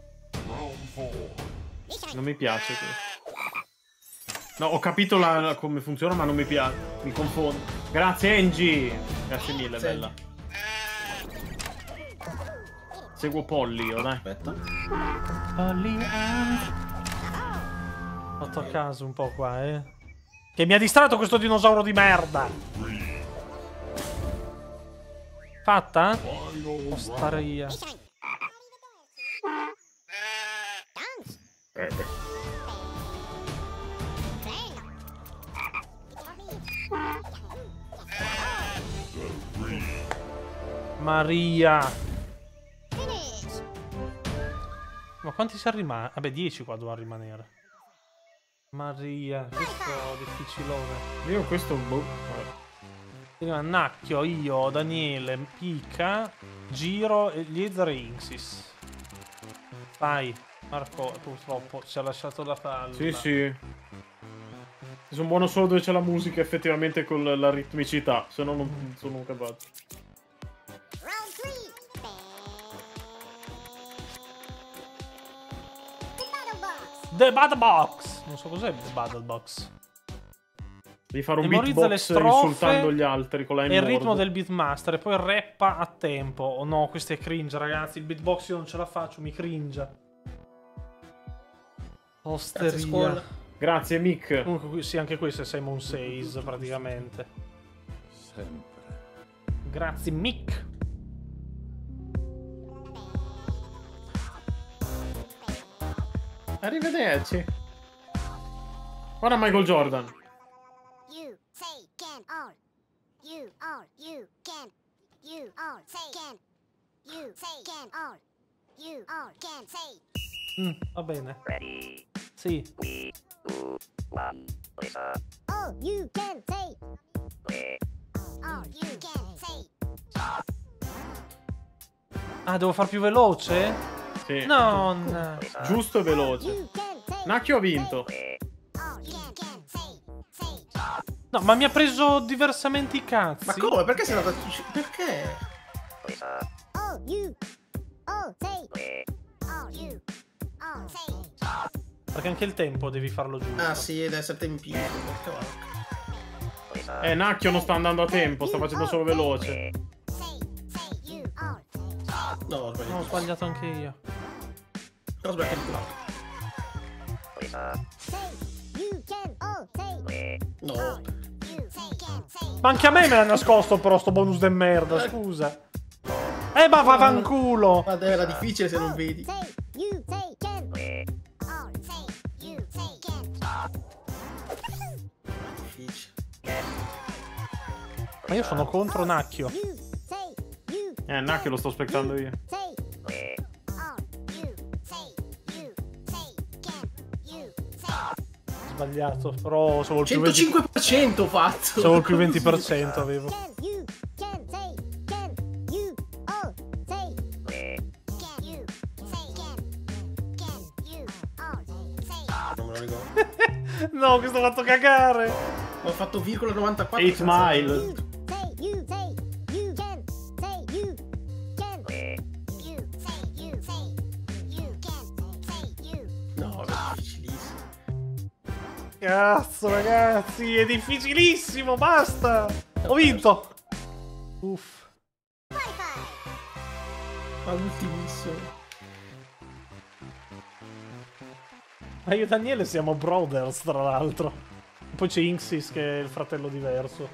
Non mi piace questo. No, ho capito la- la- come funziona, ma non mi piace. Mi confondo. Grazie, Angie. Grazie mille, Sì. bella. Seguo Polly io, dai. Aspetta. Ho fatto a caso un po' qua, eh. Che mi ha distratto questo dinosauro di merda. Fatta? Ostaria. Listen. Dance. Eh, beh. Maria. Finish. Ma quanti siamo rimasti? Vabbè, dieci qua dovevano rimanere. Maria, questo è difficilone. Io questo, boh. vabbè. Prima Nacchio, io, Daniele, Pica, Giro e Liezar e Inxis. Vai, Marco, purtroppo ci ha lasciato la palla. Sì, sì. Sono buono solo dove c'è la musica, effettivamente, con la ritmicità. Se no non sono capace. Round three. The battle box. The Battle Box! Non so cos'è The Battle Box. Devi fare un Memorizza le beatbox strofe insultando gli altri con la E il ritmo N-word. del beatmaster e poi rappa a tempo. Oh no, questo è cringe, ragazzi. Il beatbox io non ce la faccio, mi cringe. Grazie, Osteria. Squall. Grazie, Mick. Comunque, qui- sì, anche questo è Simon Says, praticamente. Grazie, Mick. Arrivederci. Guarda Michael Jordan. You say can all. You all. You can. You all say can. You say can all. You all can say. Mm, va bene. Sì. All you can say. All you can say. Ah, devo far più veloce? Sì. Non. Giusto e veloce. You can say. Nacchio ha vinto. All you can say. Say. No, ma mi ha preso diversamente i cazzi. Ma come? Perché sei andato... Perché? All you. All say. All you. All say. Perché anche il tempo devi farlo giusto. Ah sì, ed essere tempivo. Porca vacca. Eh, Nacchio non sta andando a tempo, sta facendo solo veloce. Say. Say you all. No, ho No, ho sbagliato. sbagliato anche io. Ho sbagliato il You can all say. No. You say can say. Ma anche a me me l'ha nascosto però sto bonus de merda, scusa. Eh ma va fanculo. Guarda, era difficile se non All vedi. say. You say can. All say. You say can. Difficile. Ma io sono contro Nacchio. You say. You Eh, Nacchio lo sto aspettando io. say. All you say. You say can. You say. Sbagliato, però solo il più venti centocinque per cento ho fatto. solo il più venti per cento avevo. Can you can say can you all say can you say can can you all say. Non me lo ricordo. No, questo ha fatto cagare. Ho fatto virgola novantaquattro. eight Mile. You say you say you can say you can you say you say you can say you. No, è difficilissimo. Cazzo, ragazzi, è difficilissimo, basta. Ho vinto. Uff. Ma ultimissimo. Ma io e Daniele siamo brothers, tra l'altro. Poi c'è Inxis che è il fratello diverso.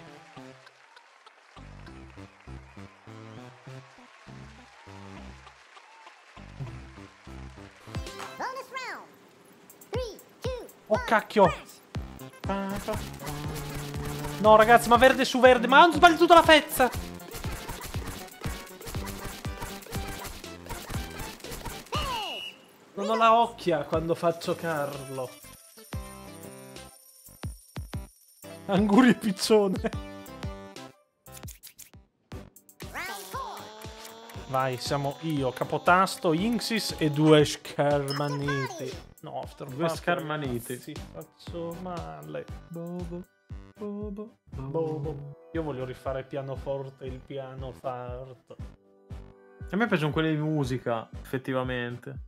Bonus round. three, two, Oh one, cacchio. crash. No, ragazzi, ma verde su verde. Ma hanno sbagliato la fezza. Non ho la occhia quando faccio Carlo. Anguri e piccione. Round four. Vai, siamo io, Capotasto, Inxis e due schermaniti. No, after Due schermaniti. Sì, faccio male. Bobo, bobo, bobo. Io voglio rifare pianoforte, il piano forte. A me piacciono quelli di musica, effettivamente.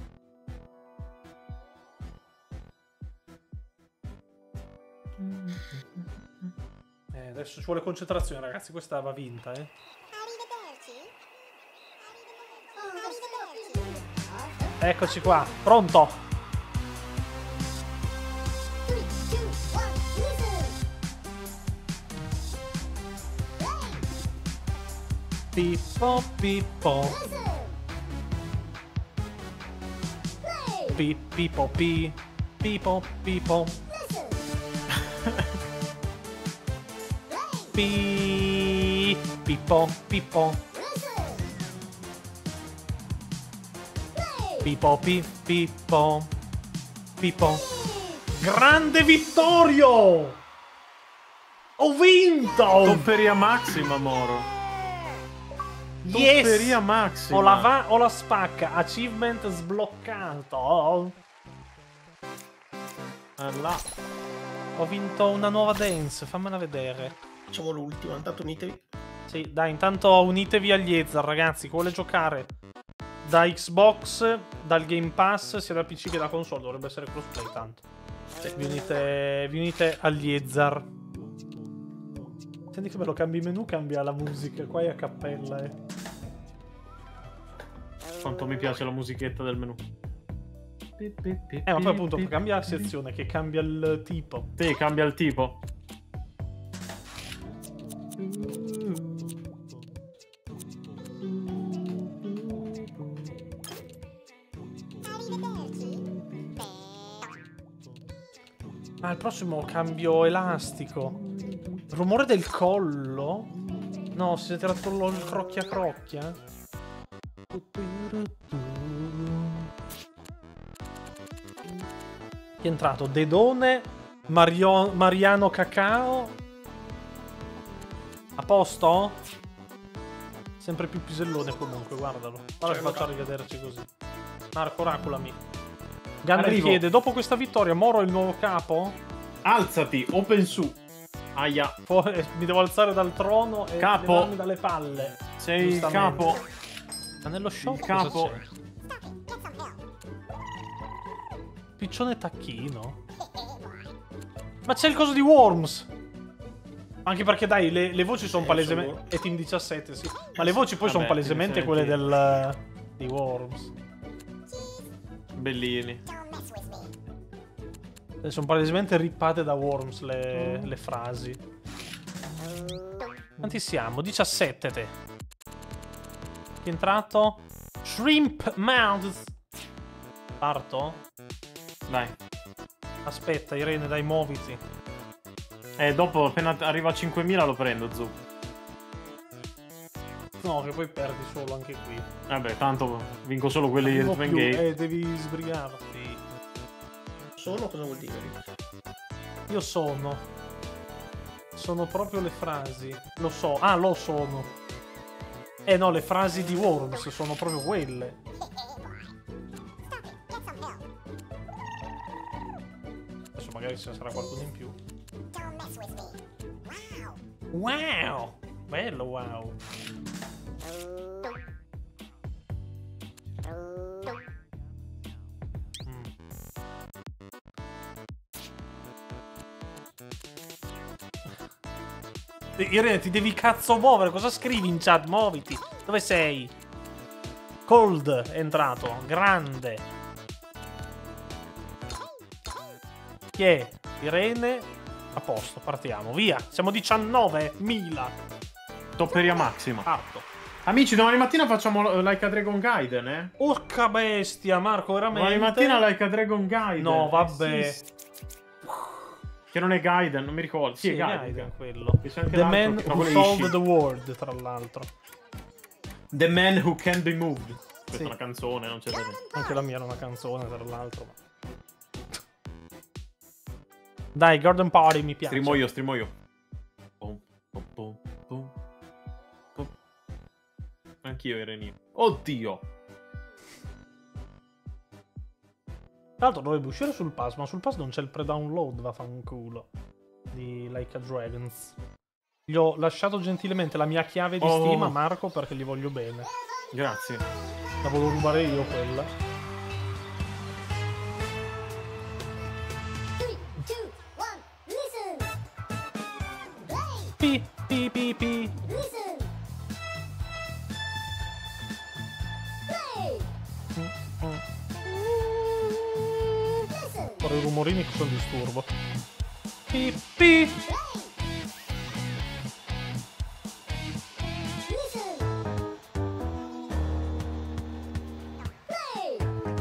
Eh, adesso ci vuole concentrazione, ragazzi. Questa va vinta, eh. Arrivederci. Arrivederci. Eccoci qua, pronto. three, two, one, listen. Play. Pippo, pippo. Listen. Play. Pi, pippo, pi. Pippo, pippo. Listen. Play. Pi. Pippo, pippo. Listen. Play. Pippo, pi, pippo. Pippo. Grande Vittorio! Ho vinto! Topperia massima, Moro. Yes! Topperia massima. Ho la, va- ho la spacca. Achievement sbloccato. Là. Ho vinto una nuova dance. Fammela vedere. Facciamo l'ultima, intanto unitevi. Sì, dai, intanto unitevi agli Ezzar, ragazzi. Chi vuole giocare da Xbox, dal Game Pass, sia da P C che da console. Dovrebbe essere crossplay, tanto. Vi unite, vi unite agli Ezzar. Senti che bello, cambi menu, cambia la musica. Qua è a cappella, eh. Quanto mi piace la musichetta del menu. Eh, ma poi appunto cambia la sezione, che cambia il tipo. Sì, cambia il tipo. Arrivederci. Ah, il prossimo cambio elastico. Rumore del collo? No, si sentirà solo il crocchia crocchia. Chi è entrato? Dedone, Mario- Mariano Cacao. A posto? Sempre più pisellone comunque, guardalo. Guarda che faccio a rivederci così. Marco, oraculami. Gunner Arrivo. chiede, dopo questa vittoria Moro è il nuovo capo? Alzati, open su. Aia. Poi mi devo alzare dal trono e Capo. levarmi dalle palle. Sei il Giustamente. capo. Ma nello shop Il cosa capo. c'è? Stop it. Get some help. Piccione tacchino? Ma c'è il coso di Worms! Anche perché dai, le, le voci sono Eh, palesemente... sono- È Team diciassette, sì. Ma le voci poi Vabbè, sono palesemente Team quelle diciassette. del... di Worms. Bellini. Don't mess with me. Sono palesemente rippate da Worms le, le frasi. Quanti siamo? diciassette te. Chi è entrato? Shrimp Mouth. Parto? Dai. Aspetta, Irene, dai, muoviti. Eh, dopo appena arriva a cinquemila lo prendo, Zu. No, che poi perdi solo anche qui. Vabbè, tanto vinco solo quelli di Arrivo Rhythm più, Gate. eh, devi sbrigarti. Sono cosa vuol dire? Io sono. Sono proprio le frasi. Lo so. Ah, lo sono. Eh no, le frasi di Worms sono proprio quelle. Adesso magari ce ne sarà qualcuno in più. Don't mess with me. Wow. Wow! Bello, wow. Mm. Irene, ti devi cazzo muovere. Cosa scrivi in chat? Muoviti. Dove sei? Cold è entrato. Grande. Chi è? Irene. A posto, partiamo. Via. Siamo diciannovemila. Topperia massima. Parto. Amici, domani mattina facciamo Like a Dragon Gaiden, eh? Porca bestia, Marco, veramente. Domani mattina Like a Dragon Gaiden. No, Eh, vabbè. sì, sì. Che non è Gaiden, non mi ricordo. Sì, Sì, è Gaiden. Gaiden, quello. Che c'è anche The l'altro Man che Who con le Sold Ishii. the World, tra l'altro. The Man Who Can Be Moved. Questa Sì. è una canzone, non c'è da dire. Anche la mia era una canzone, tra l'altro. Ma... Dai, Garden Party mi piace. Streamo io, streamo io. Pum, pum, pum, pum, pum. Anch'io, Irenio. Oddio. Tra l'altro dovrebbe uscire sul pass, ma sul pass non c'è il pre-download, vaffanculo. Di Like a Dragons. Gli ho lasciato gentilmente la mia chiave di Oh. Steam a Marco perché gli voglio bene. Grazie. La volevo rubare io quella. Three, two, one, listen. Play. Pi, pi, pi, pi. Listen. Play. Mm, mm. Listen. Ora i rumorini che sono disturbo. Pi, pi. Listen. Play.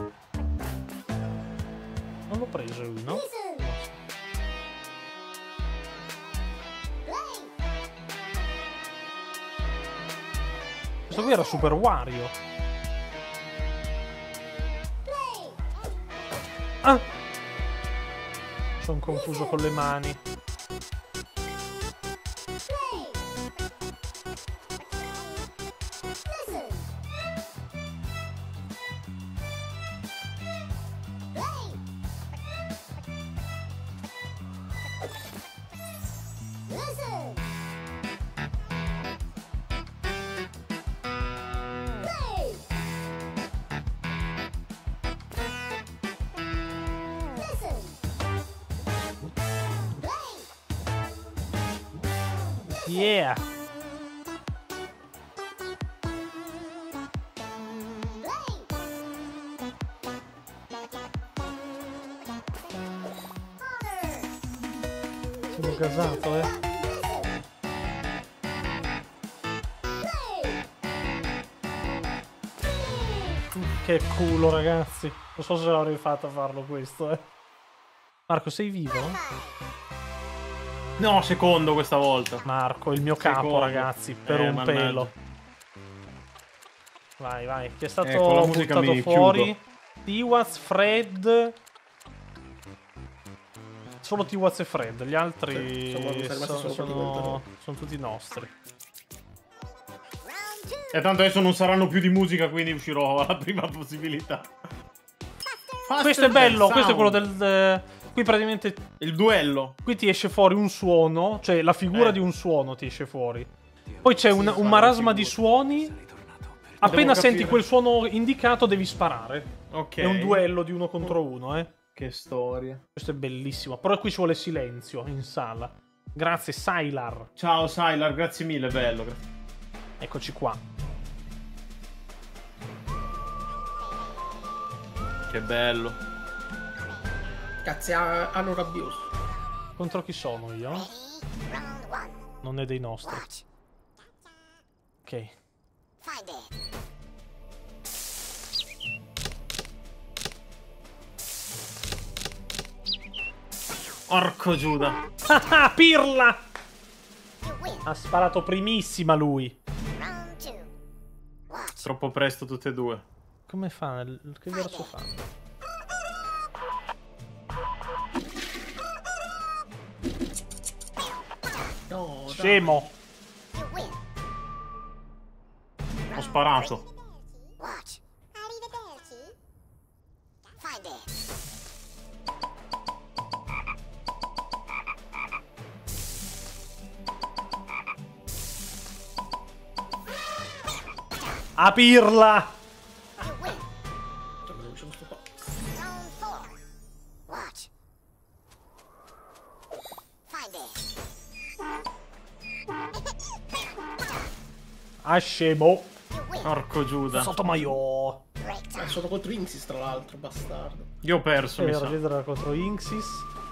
Non l'ho preso lui, no? Listen. Play. Questo qui era Super Wario. Play. Ah! Sono confuso con le mani. Play. Listen. Play. Listen. Play. Listen. Play. Yeah! Sono gasato, eh. Che culo, ragazzi. Non so se l'avrei fatto a farlo questo, eh. Marco, sei vivo? No, secondo questa volta. Marco, il mio capo, Secondo. ragazzi, per Eh, un mannaggia. pelo. Vai, vai. Chi è stato Eh, con la musica buttato mi fuori? Tiwaz, Fred. Solo Tiwaz e Fred, gli altri Sì, siamo rimasti sono, solo sono, praticamente sono tutti nostri. Round two. E tanto adesso non saranno più di musica, quindi uscirò alla prima possibilità. Questo è bello, questo è quello del... eh, qui praticamente... Il duello. Qui ti esce fuori un suono, cioè la figura Eh. di un suono ti esce fuori. Poi c'è un, un fare marasma la di figura. suoni. Appena Devo senti capire. quel suono indicato devi sparare. Ok. È un duello di uno contro uno, eh. Che storia. Questo è bellissimo. Però qui ci vuole silenzio in sala. Grazie, Sylar. Ciao Sylar, grazie mille, bello. grazie. Eccoci qua. Che bello. Cazzo, ha- hanno rabbioso. Contro chi sono io? Ready? Round one. Non è dei nostri. Watch. Ok. Find it. Orco Giuda. Ah, pirla! You win. Ha sparato primissima lui. Round two. Watch. Troppo presto tutte e due. Come fa? Nel- Che verso fa? No, dai. Scemo! You win. Ho sparato. Watch. Arrivederci. Find it. A pirla! You win. Cioè, cosa dice questo qua? Round four. Watch. Find it. Ah, scemo! You win. Orco Giuda. Sottomaio! Break Eh, time. sono contro Insis, tra l'altro, bastardo. Io ho perso, mi Era sa. vedere contro Inxis.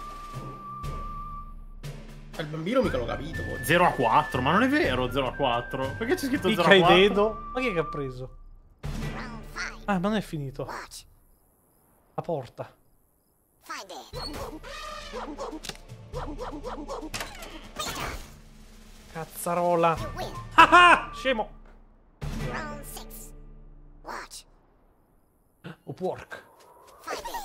Eh, Il bambino mica l'ho capito poi. zero a quattro, ma non è vero zero a quattro. Perché c'è scritto zero Picca a i quattro? dedo. Ma chi è che ha preso? Round five. Ah, ma non è finito. Watch. La porta. Find it. Cazzarola. You win. Ah ah! Scemo! Round six. Watch. O pork. Find it.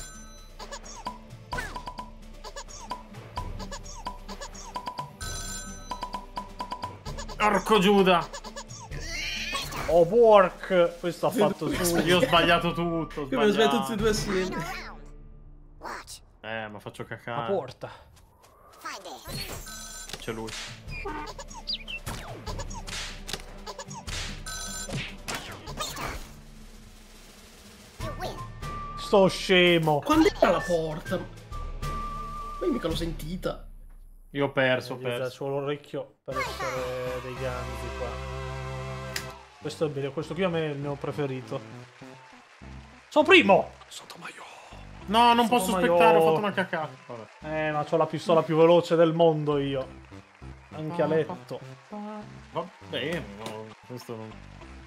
Orco Giuda. O pork! Questo ha fatto su. Io ho sbagliato tutto. Ho Io me lo sbaglio sbagliato. tutti e due Final assieme. round. Watch. Eh, ma faccio La cacare. porta. Find it. C'è lui. You win. Sto scemo. Quando era la porta? Poi mica l'ho sentita. Io ho perso, ho Usa il perso. suo orecchio per essere dei ganzi qua. Questo è bello, questo qui a me è il mio preferito. Sono primo! Sottomaio. No, non posso Sotomayor. aspettare, ho fatto una cacata. Vabbè. Eh, ma c'ho la pistola più veloce del mondo io. Anche a letto. Va bene, no, questo non...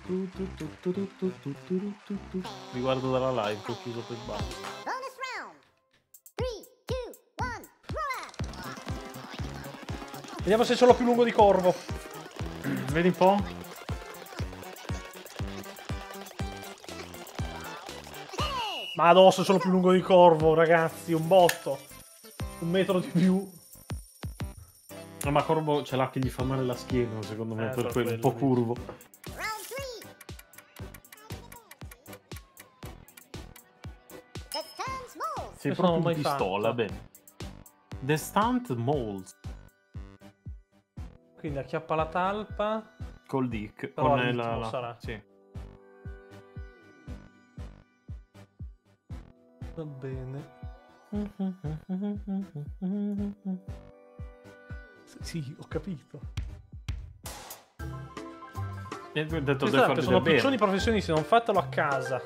Mi guardo dalla live che ho chiuso per sbaglio. Bonus round. Three, two, one. Roll out. Vediamo se ce l'ho più lungo di Corvo. Vedi un po'? Finish. Ma addosso ce l'ho più lungo di Corvo, ragazzi. Un botto. Un metro di più. No, ma Corvo ce l'ha che gli fa male la schiena, secondo me, Eh, per per quello, un quello, po' curvo. Round three. The stands moves. Sei Questo non proprio l'ho in mai pistola, fatto. bene. The Stunt Moles. Quindi acchiappa la talpa. Col dick. Però con al la, ritmo la- sarà. Sì. Va bene. Sì, ho capito. E ho detto Queste devo far sono vedere piccioni bene. professionisti, non fatelo a casa.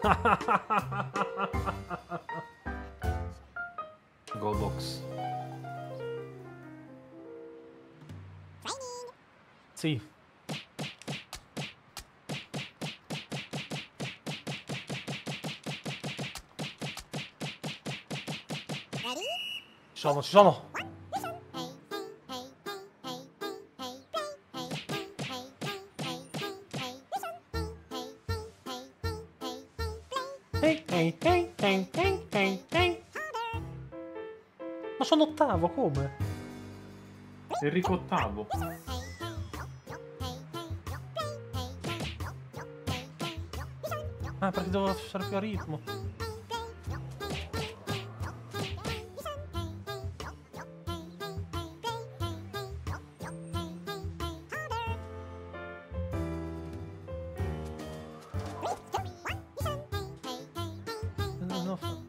Godox. Sì. Ready? Ci sono, ci sono. Hey, hey, hey, hey, hey, hey, hey, hey, hey, hey, hey, hey, hey, hey, Ehi, ehi, ehi, ehi, ehi, ehi. Ma sono ottavo, come? Enrico ottavo. Ah, perché devo fare più a ritmo. No, no, fa-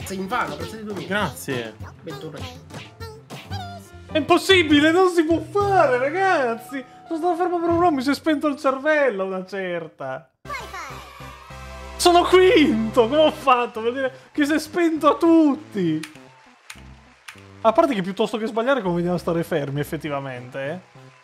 Sei in vano, apprezzati duemila. Grazie. Bentornato. È impossibile, non si può fare, ragazzi. Sono stato fermo per un po', mi si è spento il cervello una certa. Sono quinto, come ho fatto? Vuol dire che si è spento a tutti. A parte che piuttosto che sbagliare conveniamo a stare fermi, effettivamente, eh.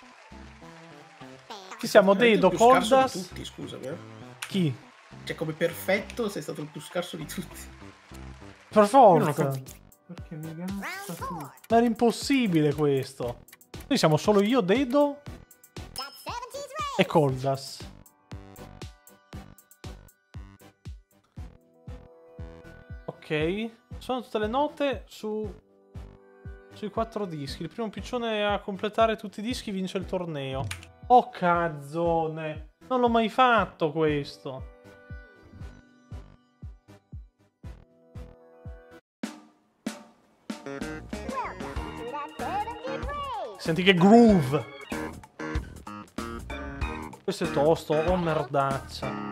Chi siamo? Dedo, Il più scarso Coldas? di tutti, scusami. Eh. Chi? Cioè, come perfetto sei stato il più scarso di tutti. Per Io non ho forza. capito. Perché mi gasta tu? Ma era impossibile questo. Noi siamo solo io, Dedo e Coldas. Ok. Sono tutte le note su... sui quattro dischi. Il primo piccione a completare tutti i dischi vince il torneo. Oh cazzone. Non l'ho mai fatto questo. Senti che groove. Questo è tosto, oh merdaccia.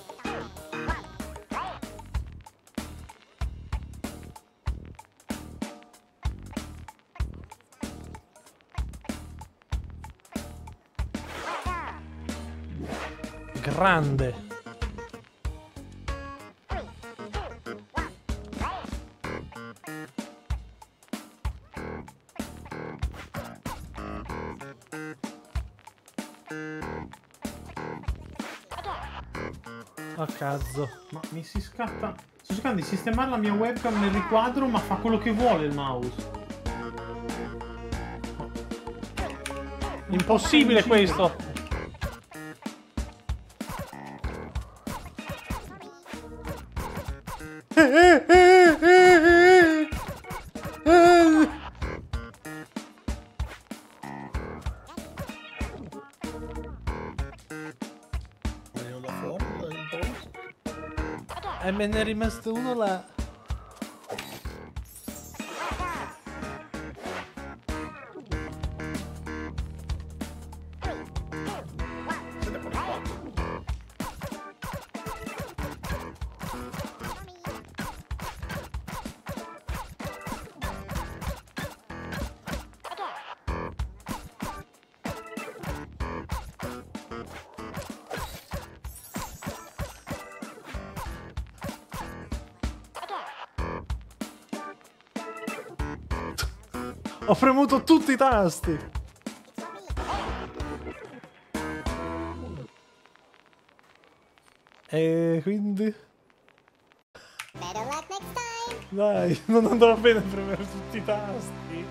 Grande. Ah cazzo. Ma mi si scatta. Sto cercando di sistemare la mia webcam nel riquadro, ma fa quello che vuole il mouse. Impossibile questo. Voglio da fuori, il bonus. E me ne è rimasto uno là. Siete fuori qua. Ho premuto tutti i tasti. E quindi... Better luck next time. Dai, non andrà bene premere tutti i tasti.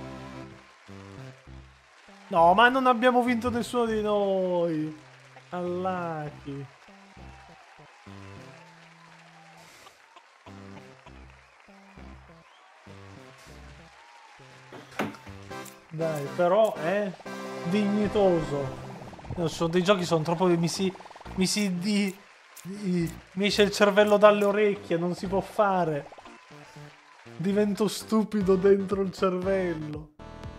No, ma non abbiamo vinto nessuno di noi. Allaki. Dai, però è dignitoso. No, ci sono dei giochi, sono troppo... Mi si... Mi si di... di- Mi esce il cervello dalle orecchie, non si può fare. Divento stupido dentro il cervello.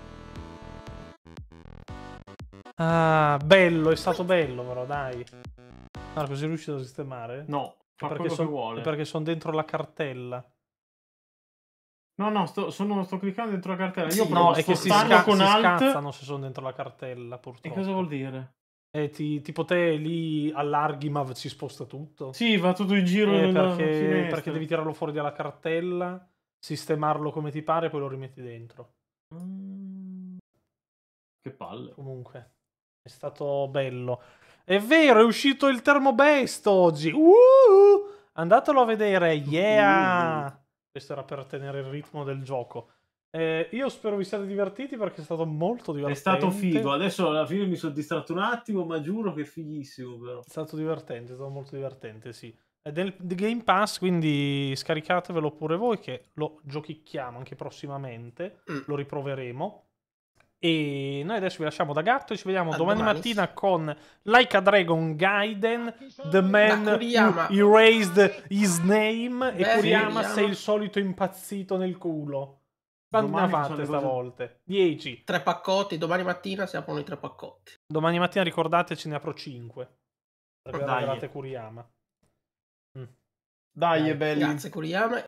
Ah, bello, è stato bello però, dai. Marco, sei riuscito a sistemare? No, fa Perché quello son- che vuole. è perché sono dentro la cartella. No, no, sto, sono, sto cliccando dentro la cartella. Io Sì, provo No, a è che si, spostarlo sca- con si Alt. scazzano se sono dentro la cartella, E purtroppo. cosa vuol dire? Eh, ti- tipo te lì allarghi ma si sposta tutto. Sì, va tutto in giro Eh, nella perché, finestra. perché devi tirarlo fuori dalla cartella, sistemarlo come ti pare e poi lo rimetti dentro. Mm. Che palle. Comunque, è stato bello. È vero, è uscito il Thermobest oggi. Uh! Andatelo a vedere, yeah! Questo era per tenere il ritmo del gioco. Eh, io spero vi siate divertiti perché è stato molto È divertente. stato figo. Adesso alla fine mi sono distratto un attimo, ma giuro che è fighissimo però. È stato divertente, è stato molto divertente, sì. È del The Game Pass, quindi scaricatevelo pure voi che lo giochicchiamo anche prossimamente. Mm. Lo riproveremo. E noi adesso vi lasciamo da gatto e ci vediamo A domani domani. mattina con Like a Dragon Gaiden, The Man Ma Kuriyama- Who Erased His Name e Beh, Kuriyama Kuriyama- sei il solito impazzito nel culo. Quanti ne ha Domani fatte facciamo le cose- stavolta? dieci. Tre paccotti, domani mattina si aprono i tre paccotti. Domani mattina ricordateci ne apro cinque. Perché Dai. regalate Kuriyama. Dai, Dai, è belli. Grazie Kuriyama